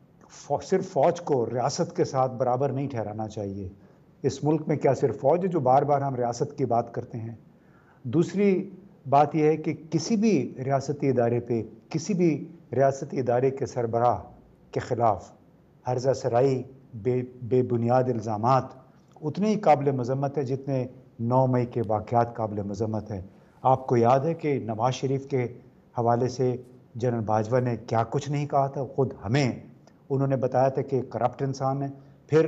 صرف فوج کو ریاست کے ساتھ برابر نہیں ٹھہرانا چاہیے۔ اس ملک میں کیا صرف فوج ہے جو بار بار ہم ریاست کی بات کرتے ہیں؟ دوسری بات یہ ہے کہ کسی بھی ریاستی ادارے پہ، کسی بھی ریاستی ادارے کے سربراہ کے خلاف ہرزہ سرائی، بے بے بنیاد الزامات اتنے ہی قابل مذمت ہے جتنے نو مئی کے واقعات قابل مذمت ہیں۔ آپ کو یاد ہے کہ نواز شریف کے حوالے سے جنرل باجوہ نے کیا کچھ نہیں کہا تھا، خود ہمیں انہوں نے بتایا تھا کہ کرپٹ انسان ہے۔ پھر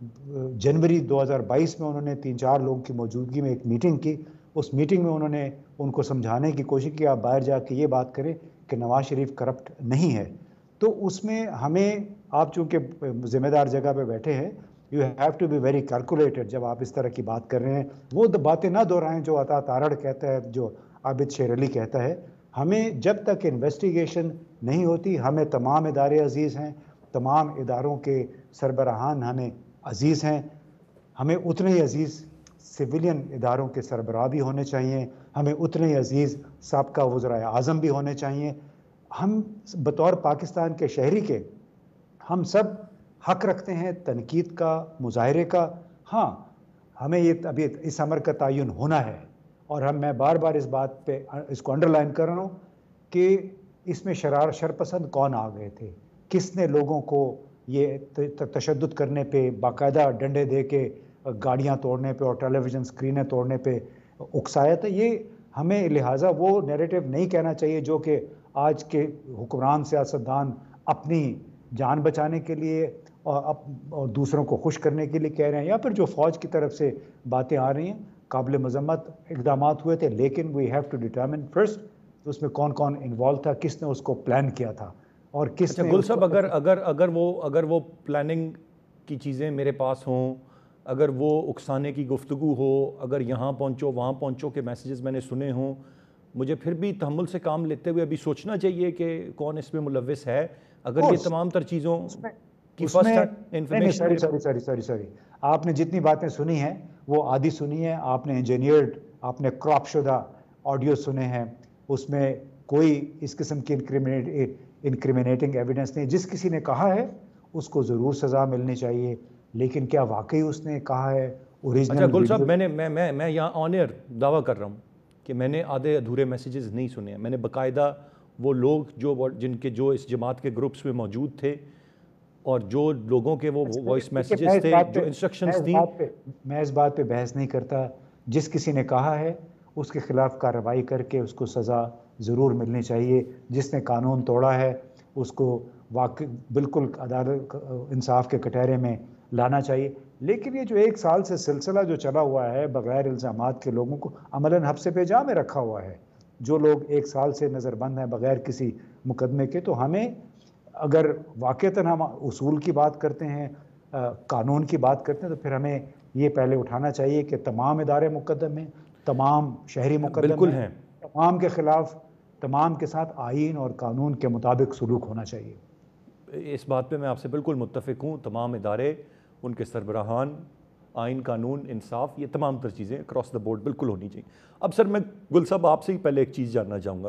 جنوری دو ہزار بائیس میں انہوں نے تین چار لوگوں کی موجودگی میں ایک میٹنگ کی، اس میٹنگ میں انہوں نے ان کو سمجھانے کی کوشش کی آپ باہر جا کے یہ بات کریں کہ نواز شریف کرپٹ نہیں ہے۔ تو اس میں ہمیں، آپ چونکہ ذمہ دار جگہ پہ بیٹھے ہیں، you have to be very calculated جب آپ اس طرح کی بات کر رہے ہیں، وہ باتیں نہ دہرائیں جو عطا تارڑ کہتا ہے، جو عابد شیر علی کہتا ہے۔ ہمیں جب تک انویسٹیگیشن نہیں ہوتی، ہمیں تمام ادارے عزیز ہیں، تمام اداروں کے سربراہان ہمیں عزیز ہیں، ہمیں اتنے ہی عزیز سویلین اداروں کے سربراہ بھی ہونے چاہیے، ہمیں اتنے ہی عزیز سابقہ وزرائے اعظم بھی ہونے چاہیے۔ ہم بطور پاکستان کے شہری کے ہم سب حق رکھتے ہیں تنقید کا، مظاہرے کا۔ ہاں، ہمیں یہ ابھی اس امر کا تعین ہونا ہے، اور ہم میں بار بار اس بات پہ اس کو انڈر لائن کر رہا ہوں کہ اس میں شرار شرپسند کون آ گئے تھے، کس نے لوگوں کو یہ تشدد کرنے پہ، باقاعدہ ڈنڈے دے کے گاڑیاں توڑنے پہ اور ٹیلی ویژن اسکرینیں توڑنے پہ اکسایا تھا۔ یہ ہمیں لہٰذا وہ نیریٹو نہیں کہنا چاہیے جو کہ آج کے حکمران سیاستدان اپنی جان بچانے کے لیے اور دوسروں کو خوش کرنے کے لیے کہہ رہے ہیں، یا پھر جو فوج کی طرف سے باتیں آ رہی ہیں۔ قابل مذمت اقدامات ہوئے تھے، لیکن we have to determine first اس میں کون کون انوالو تھا، کس نے اس کو پلان کیا تھا، اور کس نے گل صاحب اگر اگر اگر وہ اگر وہ پلاننگ کی چیزیں میرے پاس ہوں، اگر وہ اکسانے کی گفتگو ہو، اگر یہاں پہنچو وہاں پہنچو کے میسیجز میں نے سنے ہوں، مجھے پھر بھی تحمل سے کام لیتے ہوئے ابھی سوچنا چاہیے کہ کون اس میں ملوث ہے۔ اگر یہ تمام تر چیزوں کی first information, sorry sorry sorry sorry sorry آپ نے جتنی باتیں سنی ہیں وہ آدھی سنی ہیں، آپ نے انجینئرڈ، آپ نے کراپ شدہ آڈیو سنے ہیں، اس میں کوئی اس قسم کی انکریمنیٹنگ ایویڈنس نہیں. جس کسی نے کہا ہے اس کو ضرور سزا ملنی چاہیے, لیکن کیا واقعی اس نے کہا ہے اوریجنل؟ اچھا گل صاحب, میں نے میں میں میں یہاں آن ایئر دعویٰ کر رہا ہوں کہ میں نے آدھے ادھورے میسیجز نہیں سنے ہیں. میں نے باقاعدہ وہ لوگ جو جن کے جو اس جماعت کے گروپس میں موجود تھے اور جو لوگوں کے وہ وائس میسیجز تھے, جو انسٹرکشنز تھیں, میں اس بات پہ بحث نہیں کرتا. جس کسی نے کہا ہے اس کے خلاف کارروائی کر کے اس کو سزا ضرور ملنی چاہیے. جس نے قانون توڑا ہے اس کو واقع بالکل عدالت انصاف کے کٹہرے میں لانا چاہیے. لیکن یہ جو ایک سال سے سلسلہ جو چلا ہوا ہے بغیر الزامات کے لوگوں کو عملاً حبس پہ جا میں رکھا ہوا ہے, جو لوگ ایک سال سے نظر بند ہیں بغیر کسی مقدمے کے, تو ہمیں اگر واقعتاً ہم اصول کی بات کرتے ہیں, قانون کی بات کرتے ہیں, تو پھر ہمیں یہ پہلے اٹھانا چاہیے کہ تمام ادارے مقدم ہیں, تمام شہری مقدم ہیں, تمام کے خلاف تمام کے ساتھ آئین اور قانون کے مطابق سلوک ہونا چاہیے. اس بات پہ میں آپ سے بالکل متفق ہوں. تمام ادارے, ان کے سربراہان, آئین, قانون, انصاف, یہ تمام تر چیزیں اکراس دا بورڈ بالکل ہونی چاہیے. اب سر میں گل صاحب آپ سے ہی پہلے ایک چیز جاننا چاہوں گا.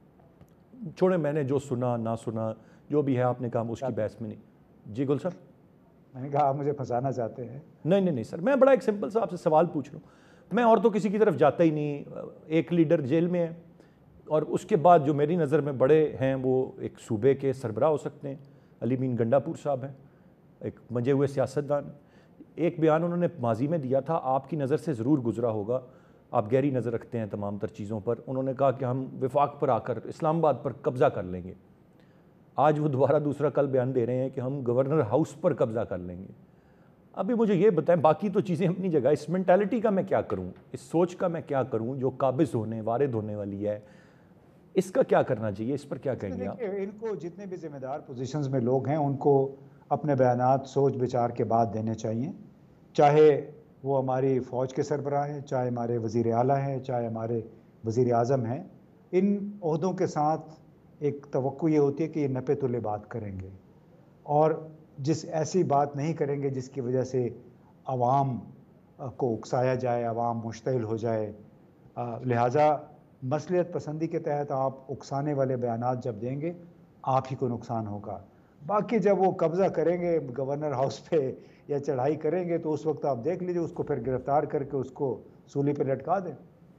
چھوڑیں میں نے جو سنا نہ سنا جو بھی ہے آپ نے کہا اس کی بحث میں نہیں. جی گل صاحب. میں نے کہا آپ مجھے پھنسانا چاہتے ہیں. نہیں نہیں نہیں سر, میں بڑا ایک سمپل سا آپ سے سوال پوچھ رہا ہوں. میں اور تو کسی کی طرف جاتا ہی نہیں. ایک لیڈر جیل میں ہے اور اس کے بعد جو میری نظر میں بڑے ہیں وہ ایک صوبے کے سربراہ ہو سکتے ہیں, علی مین گنڈا پور صاحب ہیں, ایک منجے ہوئے سیاستدان. ایک بیان انہوں نے ماضی میں دیا تھا, آپ کی نظر سے ضرور گزرا ہوگا, آپ گہری نظر رکھتے ہیں تمام تر چیزوں پر. انہوں نے کہا کہ ہم وفاق پر آ کر اسلام آباد پر قبضہ کر لیں گے. آج وہ دوبارہ دوسرا کل بیان دے رہے ہیں کہ ہم گورنر ہاؤس پر قبضہ کر لیں گے. ابھی مجھے یہ بتائیں, باقی تو چیزیں اپنی جگہ, اس مینٹالٹی کا میں کیا کروں, اس سوچ کا میں کیا کروں جو قابض ہونے وارد ہونے والی ہے, اس کا کیا کرنا چاہیے, اس پر کیا کہیں گے آپ؟ ان کو جتنے بھی ذمہ دار پوزیشنز میں لوگ ہیں ان کو اپنے بیانات سوچ بچار کے بعد دینے چاہیے. چاہے وہ ہماری فوج کے سربراہ ہیں, چاہے ہمارے وزیر اعلیٰ ہیں, چاہے ہمارے وزیر اعظم ہیں. ان عہدوں کے ساتھ ایک توقع یہ ہوتی ہے کہ یہ نپے تلے بات کریں گے اور جس ایسی بات نہیں کریں گے جس کی وجہ سے عوام کو اکسایا جائے, عوام مشتعل ہو جائے. لہٰذا مصلحت پسندی کے تحت آپ اکسانے والے بیانات جب دیں گے آپ ہی کو نقصان ہوگا. باقی جب وہ قبضہ کریں گے گورنر ہاؤس پہ یا چڑھائی کریں گے تو اس وقت آپ دیکھ لیجیے, اس کو پھر گرفتار کر کے اس کو سولی پہ لٹکا دیں.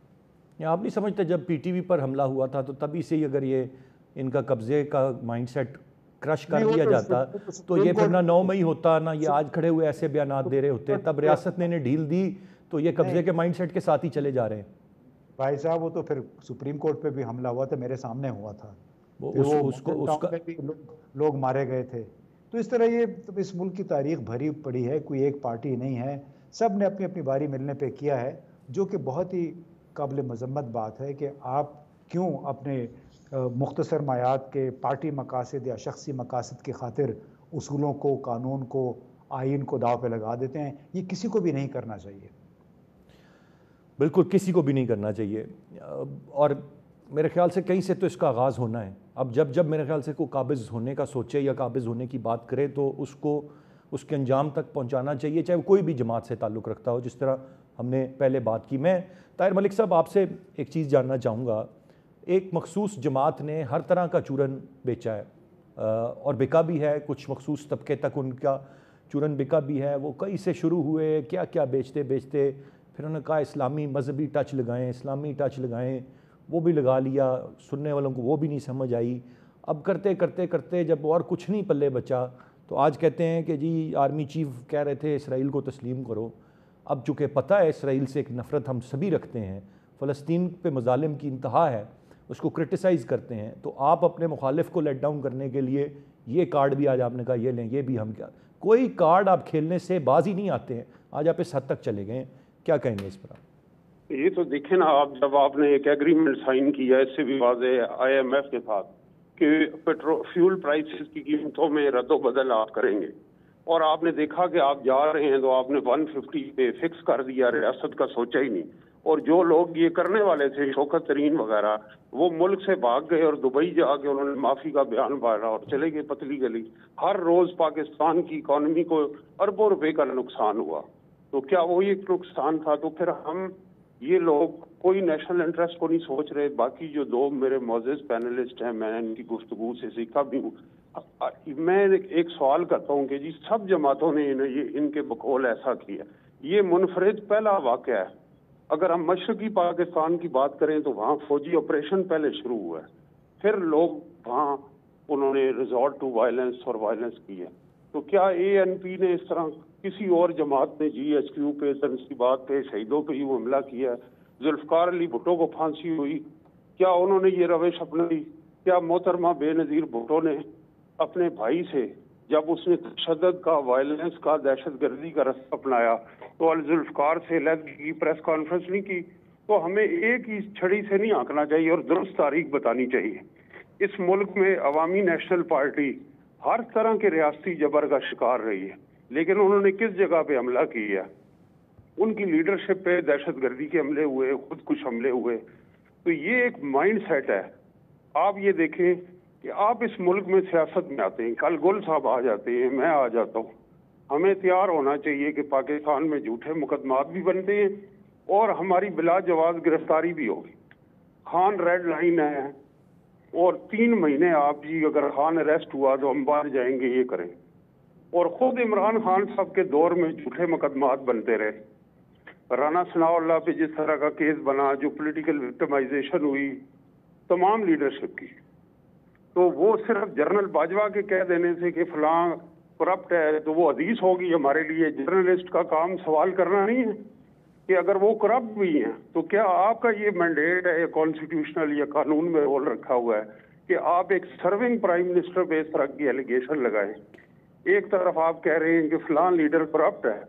آپ نہیں سمجھتے جب پی ٹی وی پر حملہ ہوا تھا تو تبھی سے اگر یہ ان کا قبضے کا مائنڈ سیٹ کرش کر دیا جاتا تو یہ پھر نہ نو مئی ہوتا, نہ یہ آج کھڑے ہوئے ایسے بیانات دے رہے ہوتے. تب ریاست نے انہیں ڈھیل دی تو یہ قبضے کے مائنڈ سیٹ کے ساتھ ہی چلے جا رہے ہیں. بھائی صاحب وہ تو پھر سپریم کورٹ پہ بھی حملہ ہوا تھا, میرے سامنے ہوا تھا, لوگ مارے گئے تھے. تو اس طرح یہ اس ملک کی تاریخ بھری پڑی ہے, کوئی ایک پارٹی نہیں ہے, سب نے اپنی اپنی باری ملنے پہ کیا ہے, جو کہ بہت ہی قابل مذمت بات ہے کہ آپ کیوں اپنے مختصر مایات کے پارٹی مقاصد یا شخصی مقاصد کی خاطر اصولوں کو, قانون کو, آئین کو داؤ پہ لگا دیتے ہیں. یہ کسی کو بھی نہیں کرنا چاہیے. بالکل کسی کو بھی نہیں کرنا چاہیے. اور میرے خیال سے کہیں سے تو اس کا آغاز ہونا ہے. اب جب جب میرے خیال سے کوئی قابض ہونے کا سوچے یا قابض ہونے کی بات کرے تو اس کو اس کے انجام تک پہنچانا چاہیے, چاہے وہ کوئی بھی جماعت سے تعلق رکھتا ہو. جس طرح ہم نے پہلے بات کی. میں طاہر ملک صاحب آپ سے ایک چیز جاننا چاہوں گا. ایک مخصوص جماعت نے ہر طرح کا چورن بیچا ہے اور بکا بھی ہے, کچھ مخصوص طبقے تک ان کا چورن بکا بھی ہے. وہ کئی سے شروع ہوئے, کیا کیا بیچتے بیچتے پھر انہوں نے کہا اسلامی مذہبی ٹچ لگائیں, اسلامی ٹچ لگائیں, وہ بھی لگا لیا, سننے والوں کو وہ بھی نہیں سمجھ آئی. اب کرتے کرتے کرتے جب اور کچھ نہیں پلے بچا تو آج کہتے ہیں کہ جی آرمی چیف کہہ رہے تھے اسرائیل کو تسلیم کرو. اب چونکہ پتہ ہے اسرائیل سے ایک نفرت ہم سبھی رکھتے ہیں, فلسطین پہ مظالم کی انتہا ہے, اس کو کرٹیسائز کرتے ہیں, تو آپ اپنے مخالف کو لیٹ ڈاؤن کرنے کے لیے یہ کارڈ بھی آج آپ نے کہا یہ لیں, یہ بھی ہم کیا, کوئی کارڈ آپ کھیلنے سے باز ہی نہیں آتے ہیں. آج آپ اس حد تک چلے گئے, کیا کہیں گے اس پر آپ؟ یہ تو دیکھیں نا, آپ جب آپ نے ایک ایگریمنٹ سائن کیا اس سے بھی واضح آئی ایم ایف کے ساتھ کہ پیٹرول فیول پرائسز کی قیمتوں میں رد و بدل آپ کریں گے, اور آپ نے دیکھا کہ آپ جا رہے ہیں تو آپ نے ون ففٹی پہ فکس کر دیا, ریاست کا سوچا ہی نہیں. اور جو لوگ یہ کرنے والے تھے شوکت ترین وغیرہ, وہ ملک سے بھاگ گئے اور دبئی جا کے انہوں نے معافی کا بیان پایا اور چلے گئے پتلی گلی. ہر روز پاکستان کی اکانومی کو اربوں روپے کا نقصان ہوا. تو کیا وہی ایک نقصان تھا؟ تو پھر ہم یہ لوگ کوئی نیشنل انٹرسٹ کو نہیں سوچ رہے. باقی جو دو میرے معزز پینلسٹ ہیں, میں ان کی گفتگو سے سیکھا بھی ہوں. میں ایک سوال کرتا ہوں کہ جی سب جماعتوں نے یہ ان کے بقول ایسا کیا, یہ منفرد پہلا واقعہ ہے. اگر ہم مشرقی پاکستان کی بات کریں تو وہاں فوجی آپریشن پہلے شروع ہوا ہے, پھر لوگ وہاں انہوں نے ریزورٹ ٹو وائلنس اور وائلنس کی ہے. تو کیا اے این پی نے اس طرح کسی اور جماعت نے جی ایچ کیو پہ, تنصیبات پہ, شہیدوں پہ یہ حملہ کیا ہے؟ ذوالفقار علی بھٹو کو پھانسی ہوئی, کیا انہوں نے یہ روش اپنائی؟ کیا محترمہ بے نظیر بھٹو نے اپنے بھائی سے جب اس نے تشدد کا, وائلنس کا, دہشت گردی کا رستہ اپنایا تو ذوالفقار سے علیحدگی کی پریس کانفرنس نہیں کی؟ تو ہمیں ایک ہی چھڑی سے نہیں آنکنا چاہیے اور درست تاریخ بتانی چاہیے. اس ملک میں عوامی نیشنل پارٹی ہر طرح کے ریاستی جبر کا شکار رہی ہے, لیکن انہوں نے کس جگہ پہ حملہ کیا؟ ان کی لیڈرشپ پہ دہشت گردی کے حملے ہوئے, خود کش حملے ہوئے. تو یہ ایک مائنڈ سیٹ ہے. آپ یہ دیکھیں کہ آپ اس ملک میں سیاست میں آتے ہیں, کل گل صاحب آ جاتے ہیں, میں آ جاتا ہوں. ہمیں تیار ہونا چاہیے کہ پاکستان میں جھوٹے مقدمات بھی بنتے ہیں اور ہماری بلا جواز گرفتاری بھی ہوگی. خان ریڈ لائن ہے, اور تین مہینے آپ جی اگر خان اریسٹ ہوا تو ہم باہر جائیں گے, یہ کریں. اور خود عمران خان صاحب کے دور میں جھوٹے مقدمات بنتے رہے. رانا ثناء اللہ پہ جس طرح کا کیس بنا, جو پولیٹیکل وکٹمائزیشن ہوئی تمام لیڈرشپ کی, تو وہ صرف جنرل باجوہ کے کہہ دینے سے کہ فلاں کرپٹ ہے تو وہ حدیث ہوگی ہمارے لیے. جرنلسٹ کا کام سوال کرنا نہیں ہے کہ اگر وہ کرپٹ بھی ہیں تو کیا آپ کا یہ مینڈیٹ ہے یا کانسٹیٹیوشنل یا قانون میں رول رکھا ہوا ہے کہ آپ ایک سرونگ پرائم منسٹر پہ اس طرح کی ایلیگیشن لگائیں؟ ایک طرف آپ کہہ رہے ہیں کہ فلاں لیڈر کرپٹ ہے,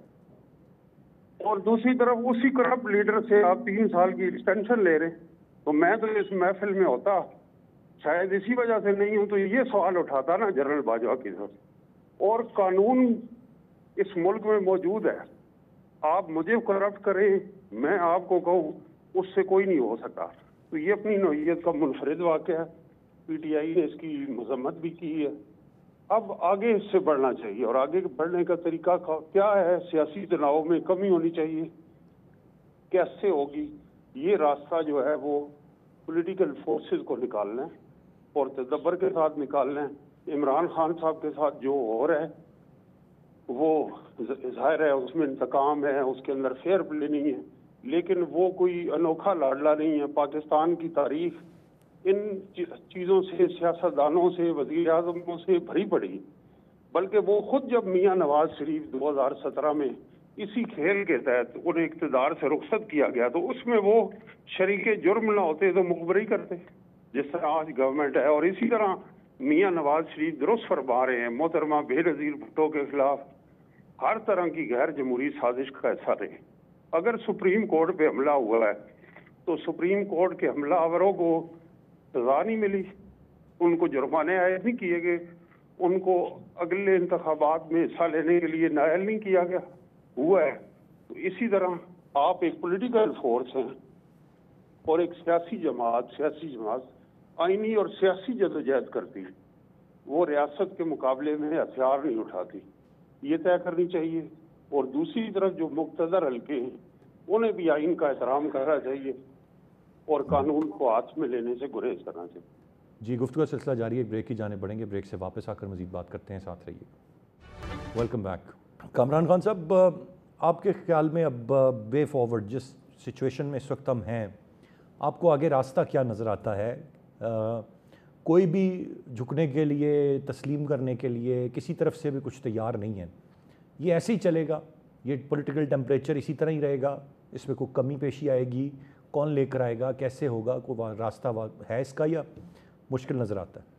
اور دوسری طرف اسی کرپٹ لیڈر سے آپ تین سال کی ایکسٹینشن لے رہے ہیں. تو میں تو اس محفل میں ہوتا, شاید اسی وجہ سے نہیں ہوں, تو یہ سوال اٹھاتا نا جنرل باجوہ کی طرف. اور قانون اس ملک میں موجود ہے, آپ مجھے کرپٹ کریں, میں آپ کو کہوں, اس سے کوئی نہیں ہو سکتا. تو یہ اپنی نوعیت کا منفرد واقعہ ہے. پی ٹی آئی نے اس کی مذمت بھی کی ہے. اب آگے اس سے بڑھنا چاہیے, اور آگے بڑھنے کا طریقہ کیا ہے؟ سیاسی تناؤ میں کمی ہونی چاہیے. کیسے ہوگی؟ یہ راستہ جو ہے وہ پولیٹیکل فورسز کو نکالنا ہے اور تدبر کے ساتھ نکالنا ہے. عمران خان صاحب کے ساتھ جو ہو رہا ہے وہ ظاہر ہے اس میں انتقام ہے, اس کے اندر فیئر پلے نہیں ہے, لیکن وہ کوئی انوکھا لاڈلا نہیں ہے. پاکستان کی تاریخ ان چیزوں سے, سیاستدانوں سے, وزیر اعظموں سے بھری پڑی. بلکہ وہ خود جب میاں نواز شریف دو ہزار سترہ میں اسی کھیل کے تحت انہیں اقتدار سے رخصت کیا گیا تو اس میں وہ شریک جرم نہ ہوتے تو مخبری کرتے جس طرح آج گورنمنٹ ہے. اور اسی طرح میاں نواز شریف درست فرما رہے ہیں, محترمہ بے نظیر بھٹو کے خلاف ہر طرح کی غیر جمہوری سازش کا حصہ رہے. اگر سپریم کورٹ پہ حملہ ہوا ہے تو سپریم کورٹ کے حملہ آوروں کو سزا نہیں ملی, ان کو جرمانے عائد نہیں کیے گئے, ان کو اگلے انتخابات میں حصہ لینے کے لیے نائل نہیں کیا گیا ہوا ہے. تو اسی طرح آپ ایک پولیٹیکل فورس ہیں اور ایک سیاسی جماعت سیاسی جماعت آئینی اور سیاسی جدوجہد کرتی, وہ ریاست کے مقابلے میں ہتھیار نہیں اٹھاتی. یہ طے کرنی چاہیے. اور دوسری طرف جو مقتدر حلقے ہیں انہیں بھی آئین کا احترام کرنا چاہیے اور قانون کو ہاتھ میں لینے سے گریز کرنا چاہیے. جی, گفتگو کا سلسلہ جاری ہے. بریک کی جانے پڑیں گے, بریک سے واپس آ کر مزید بات کرتے ہیں, ساتھ رہیے. Welcome back. کامران خان صاحب, آپ کے خیال میں اب وے فارورڈ جس سچویشن میں اس وقت ہم ہیں, آپ کو آگے راستہ کیا نظر آتا ہے؟ آ, کوئی بھی جھکنے کے لیے, تسلیم کرنے کے لیے کسی طرف سے بھی کچھ تیار نہیں ہے. یہ ایسے ہی چلے گا, یہ پولیٹیکل ٹیمپریچر اسی طرح ہی رہے گا, اس میں کوئی کمی پیشی آئے گی, کون لے کر آئے گا, کیسے ہوگا, کوئی راستہ ہے اس کا یا مشکل نظر آتا ہے؟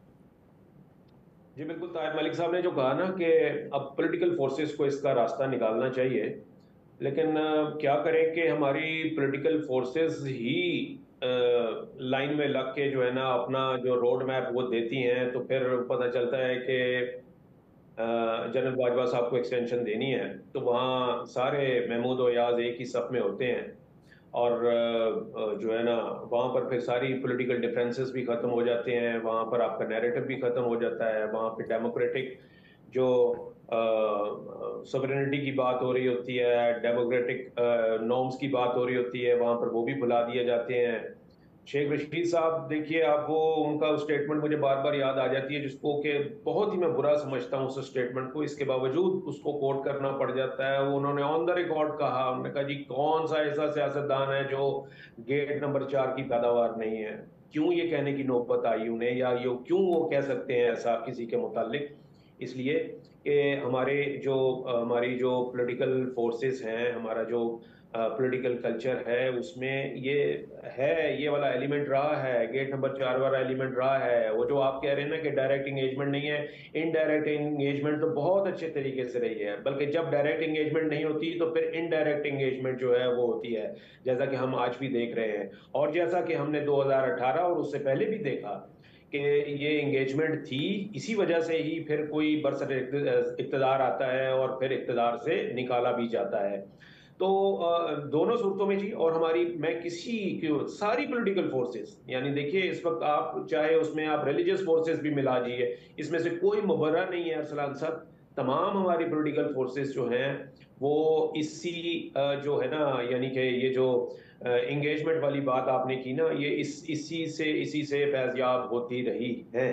جی بالکل, طاہر ملک صاحب نے جو کہا نا کہ اب پولیٹیکل فورسز کو اس کا راستہ نکالنا چاہیے, لیکن کیا کریں کہ ہماری پولیٹیکل فورسز ہی لائن میں لگ کے جو ہے نا اپنا جو روڈ میپ وہ دیتی ہیں, تو پھر پتہ چلتا ہے کہ جنرل باجوہ صاحب کو ایکسٹینشن دینی ہے تو وہاں سارے محمود و ایاز ایک ہی صف میں ہوتے ہیں, اور جو ہے نا وہاں پر پھر ساری پولیٹیکل ڈفرینسز بھی ختم ہو جاتے ہیں, وہاں پر آپ کا نیریٹو بھی ختم ہو جاتا ہے, وہاں پہ ڈیموکریٹک جو सॉवरेनिटी की बात हो रही होती है, डेमोक्रेटिक नॉर्म्स की बात हो रही होती है, वहाँ पर वो भी भुला दिए जाते हैं। शेख रशीद साहब देखिए आप, वो उनका स्टेटमेंट मुझे बार बार याद आ जाती है, जिसको कि बहुत ही मैं बुरा समझता हूँ उस स्टेटमेंट को, इसके बावजूद उसको कोट करना पड़ जाता है। वो उन्होंने ऑन द रिकॉर्ड कहा, उन्होंने कहा जी कौन सा ऐसा सियासतदान है जो गेट नंबर चार की पैदावार नहीं है। क्यों ये कहने की नौबत आई उन्हें, या ये क्यों वो कह सकते हैं ऐसा किसी के मुतालिक? इसलिए कि हमारे जो हमारी जो पॉलिटिकल फोर्सेस हैं, हमारा जो पॉलिटिकल कल्चर है, उसमें ये है, ये वाला एलिमेंट रहा है, गेट नंबर चार वाला एलिमेंट रहा है। वो जो आप कह रहे हैं ना कि डायरेक्ट इंगेजमेंट नहीं है, इनडायरेक्ट इंगेजमेंट तो बहुत अच्छे तरीके से रही है, बल्कि जब डायरेक्ट इंगेजमेंट नहीं होती तो फिर इनडायरेक्ट इंगेजमेंट जो है वो होती है, जैसा कि हम आज भी देख रहे हैं, और जैसा कि हमने दो हज़ार अठारह और उससे पहले भी देखा कि ये इंगेजमेंट थी। इसी वजह से ही फिर कोई बरसर इक़्तिदार आता है और फिर इक़्तिदार से निकाला भी जाता है। तो दोनों सूरतों में जी, और हमारी मैं किसी सारी पॉलिटिकल फोर्सेस, यानी देखिए इस वक्त आप चाहे उसमें आप रिलीजियस फोर्सेस भी मिला दीजिए, इसमें से कोई मुबर्रा नहीं है अरसलान साहब। तमाम हमारी पॉलिटिकल फोर्सेस जो हैं वो इसी जो है ना, यानी कि ये जो इंगेजमेंट वाली बात आपने की ना, ये इस इसी से इसी से फैज़याब होती रही है।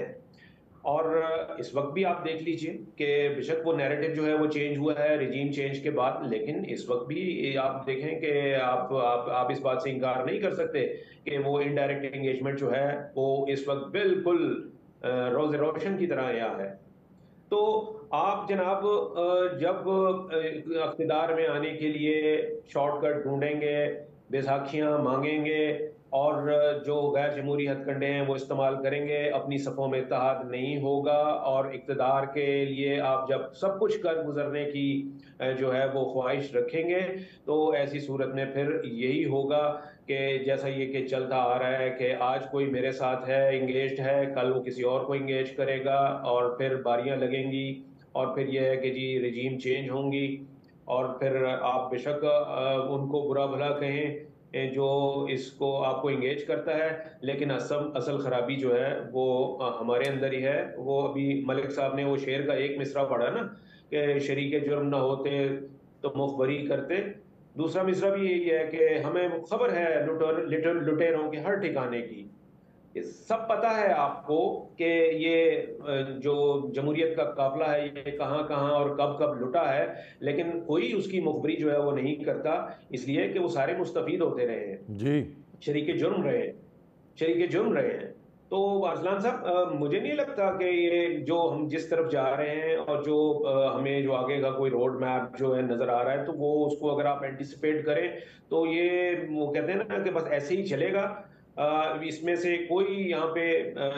और इस वक्त भी आप देख लीजिए कि बेशक वो नैरेटिव जो है वो चेंज हुआ है रिजीम चेंज के बाद, लेकिन इस वक्त भी आप देखें कि आप आप आप इस बात से इनकार नहीं कर सकते कि वो इनडायरेक्ट एंगेजमेंट जो है वो इस वक्त बिल्कुल रोज रोशन की तरह यहाँ है। तो आप जनाब जब इक़्तिदार में आने के लिए शॉर्टकट ढूंढेंगे, बैसाखियाँ मांगेंगे और जो गैर जमहूरी हथकंडे हैं वो इस्तेमाल करेंगे, अपनी सफ़ों में इत्तेहाद नहीं होगा, और इक़्तिदार के लिए आप जब सब कुछ कर गुजरने की जो है वो ख्वाहिश रखेंगे, तो ऐसी सूरत में फिर यही होगा कि जैसा ये कि चलता आ रहा है कि आज कोई मेरे साथ है, इंगेज्ड है, कल वो किसी और को इंगेज करेगा, और फिर बारियां लगेंगी, और फिर यह है कि जी रिजीम चेंज होंगी, और फिर आप बेशक उनको बुरा भला कहें जो इसको आपको इंगेज करता है, लेकिन असल असल खराबी जो है वो हमारे अंदर ही है। वो अभी मलिक साहब ने वो शेर का एक मिसरा पढ़ा ना कि शरीके जुर्म ना होते तो मुखबरी करते, दूसरा मिसरा भी यही है कि हमें खबर है लुटेर लुटेरों के हर ठिकाने की। सब पता है आपको कि ये जो जमहूरियत का काफिला है ये कहाँ कहाँ और कब कब लुटा है, लेकिन कोई उसकी मुखबरी जो है वो नहीं करता, इसलिए कि वो सारे मुस्तफीद होते रहे हैं जी, शरीके जुर्म रहे हैं शरीके जुर्म रहे हैं। तो अरसलान साहब मुझे नहीं लगता कि ये जो हम जिस तरफ जा रहे हैं और जो आ, हमें जो आगे का कोई रोड मैप जो है नजर आ रहा है, तो वो उसको अगर आप एंटिसिपेट करें तो ये वो कहते हैं ना कि बस ऐसे ही चलेगा। इसमें से कोई यहाँ पे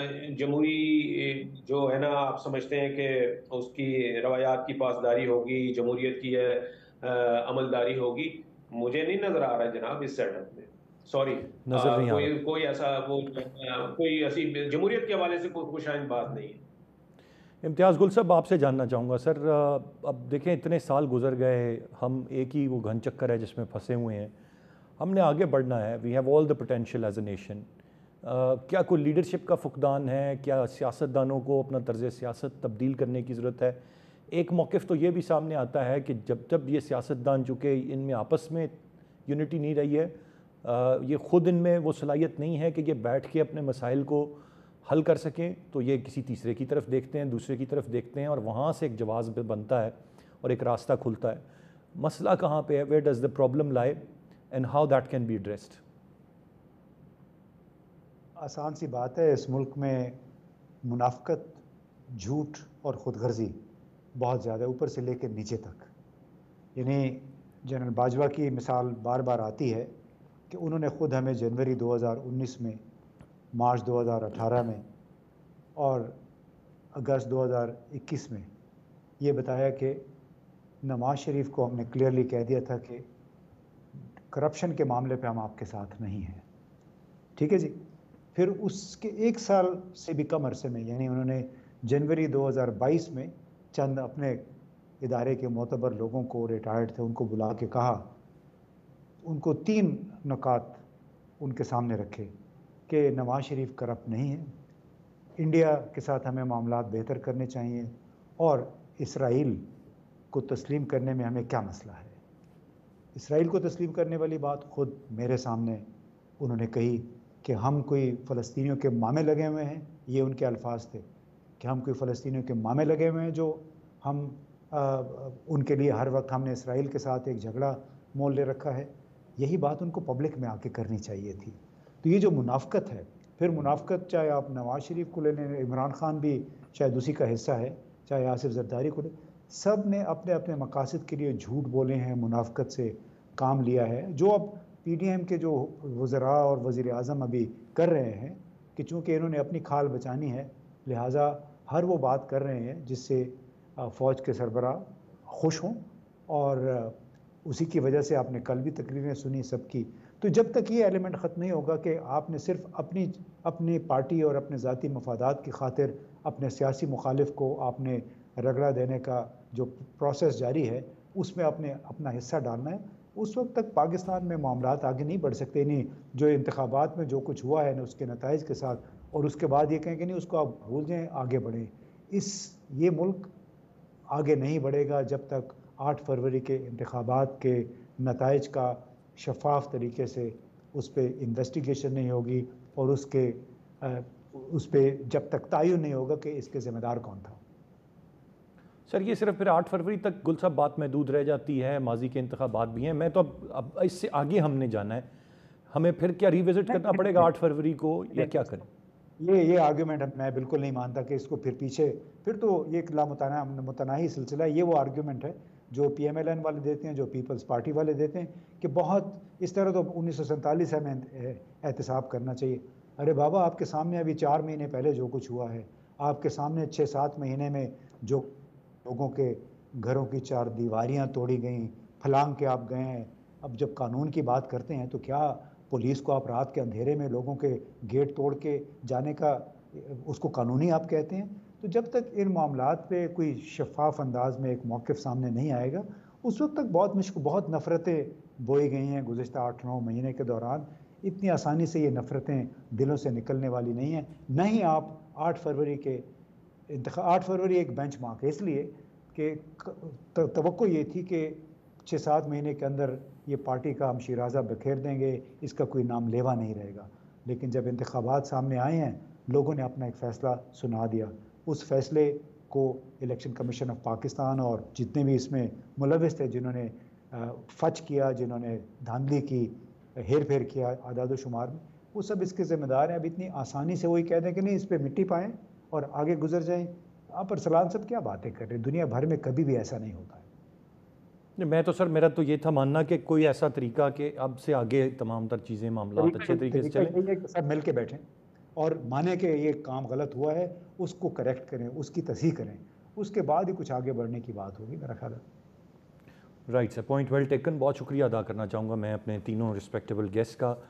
जमहूरी जो है ना, आप समझते हैं कि उसकी रवायात की पासदारी होगी, जमहूरियत की है अमलदारी होगी, मुझे नहीं नजर आ रहा है जनाब इस सेटअप में। सॉरी, नजर नहीं आ कोई रहा। कोई ऐसा वो कोई ऐसी जमहूरियत के हवाले से कोई खुशाइन बात नहीं है। इम्तियाज़ गुल साहब, आपसे जानना चाहूँगा सर, अब देखें इतने साल गुजर गए, हम एक ही वो घन चक्कर है जिसमें फंसे हुए हैं, हमने आगे बढ़ना है, we have all the potential as a nation. क्या कोई लीडरशिप का फुकदान है? क्या सियासतदानों को अपना तर्ज सियासत तब्दील करने की ज़रूरत है? एक मौक़िफ़ तो ये भी सामने आता है कि जब जब ये सियासतदान, चूँकि इनमें आपस में यूनिटी नहीं रही है, ये ख़ुद इनमें वो सलाहियत नहीं है कि ये बैठ के अपने मसाइल को हल कर सकें, तो ये किसी तीसरे की तरफ देखते हैं, दूसरे की तरफ देखते हैं, और वहाँ से एक जवाब बनता है और एक रास्ता खुलता है। मसला कहाँ पे है? Where does the problem lie and how that can be addressed? आसान सी बात है, इस मुल्क में मुनाफ़कत, झूठ और ख़ुदगर्ज़ी बहुत ज़्यादा, ऊपर से लेकर नीचे तक। यानी जनरल बाजवा की मिसाल बार बार आती है कि उन्होंने ख़ुद हमें जनवरी दो हज़ार उन्नीस में, मार्च दो हज़ार अठारह में और अगस्त दो हज़ार इक्कीस में ये बताया कि नवाज शरीफ को हमने क्लियरली कह दिया था कि करप्शन के मामले पे हम आपके साथ नहीं हैं। ठीक है जी। फिर उसके एक साल से भी कम अरसे में, यानी उन्होंने जनवरी दो हज़ार बाईस में चंद अपने इदारे के मोतबर लोगों को, रिटायर्ड थे, उनको बुला के कहा, उनको तीन नुकात उनके सामने रखे कि नवाज शरीफ करप्ट नहीं है, इंडिया के साथ हमें मामलात बेहतर करने चाहिए, और इसराइल کو تسلیم کرنے میں ہمیں کیا مسئلہ ہے؟ اسرائیل کو تسلیم کرنے والی بات خود میرے سامنے انہوں نے کہی کہ ہم کوئی فلسطینیوں کے مامے لگے ہوئے ہیں، یہ ان کے الفاظ تھے کہ ہم کوئی فلسطینیوں کے مامے لگے ہوئے ہیں جو ہم آ, ان کے لیے ہر وقت ہم نے اسرائیل کے ساتھ ایک جھگڑا مول لے رکھا ہے. یہی بات ان کو پبلک میں آ کے کرنی چاہیے تھی. تو یہ جو منافقت ہے، پھر منافقت چاہے آپ نواز شریف کو لے لیں، عمران خان بھی شاید اسی کا حصہ ہے، چاہے آصف زرداری کو لے، سب نے اپنے اپنے مقاصد کے لیے جھوٹ بولے ہیں، منافقت سے کام لیا ہے. جو اب پی ڈی ایم کے جو وزراء اور وزیر اعظم ابھی کر رہے ہیں کہ چونکہ انہوں نے اپنی کھال بچانی ہے، لہٰذا ہر وہ بات کر رہے ہیں جس سے فوج کے سربراہ خوش ہوں، اور اسی کی وجہ سے آپ نے کل بھی تقریریں سنی سب کی. تو جب تک یہ ایلیمنٹ ختم نہیں ہوگا کہ آپ نے صرف اپنی اپنی پارٹی اور اپنے ذاتی مفادات کی خاطر اپنے سیاسی مخالف کو آپ نے رگڑا دینے کا جو پروسیس جاری ہے اس میں آپ نے اپنا حصہ ڈالنا ہے، اس وقت تک پاکستان میں معاملات آگے نہیں بڑھ سکتے. نہیں جو انتخابات میں جو کچھ ہوا ہے نا اس کے نتائج کے ساتھ، اور اس کے بعد یہ کہیں کہ نہیں اس کو آپ بھول جائیں، آگے بڑھیں. اس یہ ملک آگے نہیں بڑھے گا جب تک آٹھ فروری کے انتخابات کے نتائج کا شفاف طریقے سے اس پہ انویسٹیگیشن نہیں ہوگی، اور اس کے اس پہ جب تک تعین نہیں ہوگا کہ اس کے ذمہ دار کون تھا. سر یہ صرف پھر آٹھ فروری تک گل صاحب بات محدود رہ جاتی ہے، ماضی کے انتخابات بھی ہیں. میں تو اب اب اس سے آگے ہم نے جانا ہے، ہمیں پھر کیا ریوزٹ کرنا پڑے گا آٹھ فروری کو یا کیا کریں؟ یہ یہ آرگیومنٹ میں بالکل نہیں مانتا کہ اس کو پھر پیچھے پھر تو یہ ایک لامتناہی متناہی سلسلہ ہے. یہ وہ آرگیومنٹ ہے جو پی ایم ایل این والے دیتے ہیں، جو پیپلز پارٹی والے دیتے ہیں کہ بہت اس طرح تو انیس سو سینتالیس ہمیں احتساب کرنا چاہیے. ارے بابا آپ کے سامنے ابھی چار مہینے پہلے جو کچھ ہوا ہے، آپ کے سامنے چھ سات مہینے میں جو لوگوں کے گھروں کی چار دیواریاں توڑی گئیں، پھلانگ کے آپ گئے ہیں. اب جب قانون کی بات کرتے ہیں تو کیا پولیس کو آپ رات کے اندھیرے میں لوگوں کے گیٹ توڑ کے جانے کا اس کو قانونی آپ کہتے ہیں؟ تو جب تک ان معاملات پہ کوئی شفاف انداز میں ایک موقف سامنے نہیں آئے گا اس وقت تک بہت مشکل بہت نفرتیں بوئی گئی ہیں گزشتہ آٹھ نو مہینے کے دوران. اتنی آسانی سے یہ نفرتیں دلوں سے نکلنے والی نہیں ہیں. نہ ہی آپ آٹھ فروری کے انتخاب آٹھ فروری ایک بینچ مارک ہے، اس لیے کہ توقع یہ تھی کہ چھ سات مہینے کے اندر یہ پارٹی کا ہم شیرازہ بکھیر دیں گے، اس کا کوئی نام لیوا نہیں رہے گا. لیکن جب انتخابات سامنے آئے ہیں لوگوں نے اپنا ایک فیصلہ سنا دیا. اس فیصلے کو الیکشن کمیشن آف پاکستان اور جتنے بھی اس میں ملوث تھے، جنہوں نے فچ کیا، جنہوں نے دھاندلی کی، ہیر پھیر کیا اعداد و شمار میں، وہ سب اس کے ذمہ دار ہیں. اب اتنی آسانی سے وہی کہہ دیں کہ نہیں اس پہ مٹی پائیں اور آگے گزر جائیں. آپ ارسلان صاحب کیا باتیں کر رہے ہیں؟ دنیا بھر میں کبھی بھی ایسا نہیں ہوتا ہے. میں تو سر میرا تو یہ تھا ماننا کہ کوئی ایسا طریقہ کہ اب سے آگے تمام تر چیزیں معاملات اچھے طریقے سے چلیں. طریقہ یہ کہ سب مل کے بیٹھیں اور مانیں کہ یہ کام غلط ہوا ہے، اس کو کریکٹ کریں، اس کی تصحیح کریں، اس کے بعد ہی کچھ آگے بڑھنے کی بات ہوگی میرا خیال ہے. Right sir, point well taken. بہت شکریہ ادا کرنا چاہوں گا میں اپنے تینوں رسپیکٹیبل گیسٹ کا.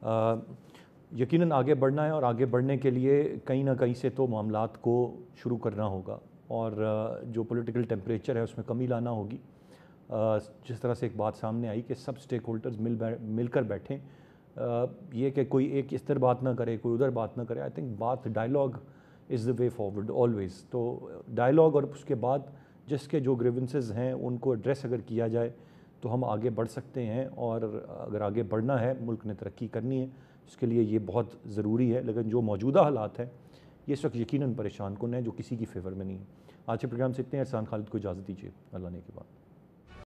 یقیناً آگے بڑھنا ہے اور آگے بڑھنے کے لیے کہیں نہ کہیں سے تو معاملات کو شروع کرنا ہوگا اور جو پولیٹیکل ٹیمپریچر ہے اس میں کمی لانا ہوگی. جس طرح سے ایک بات سامنے آئی کہ سب سٹیک ہولڈرز مل مل کر بیٹھیں، یہ کہ کوئی ایک اس طرح بات نہ کرے کوئی ادھر بات نہ کرے. آئی تھنک بات dialogue is the way forward always. تو ڈائلاگ اور اس کے بعد جس کے جو گریونسز ہیں ان کو ایڈریس اگر کیا جائے تو ہم آگے بڑھ سکتے ہیں. اور اگر آگے بڑھنا ہے، ملک نے ترقی کرنی ہے، اس کے لیے یہ بہت ضروری ہے. لیکن جو موجودہ حالات ہیں یہ اس وقت یقیناً پریشان کن ہیں، جو کسی کی فیور میں نہیں ہے. آج کے پروگرام سے اتنے. احسان خالد کو اجازت دیجیے. اللہ نے کے بعد.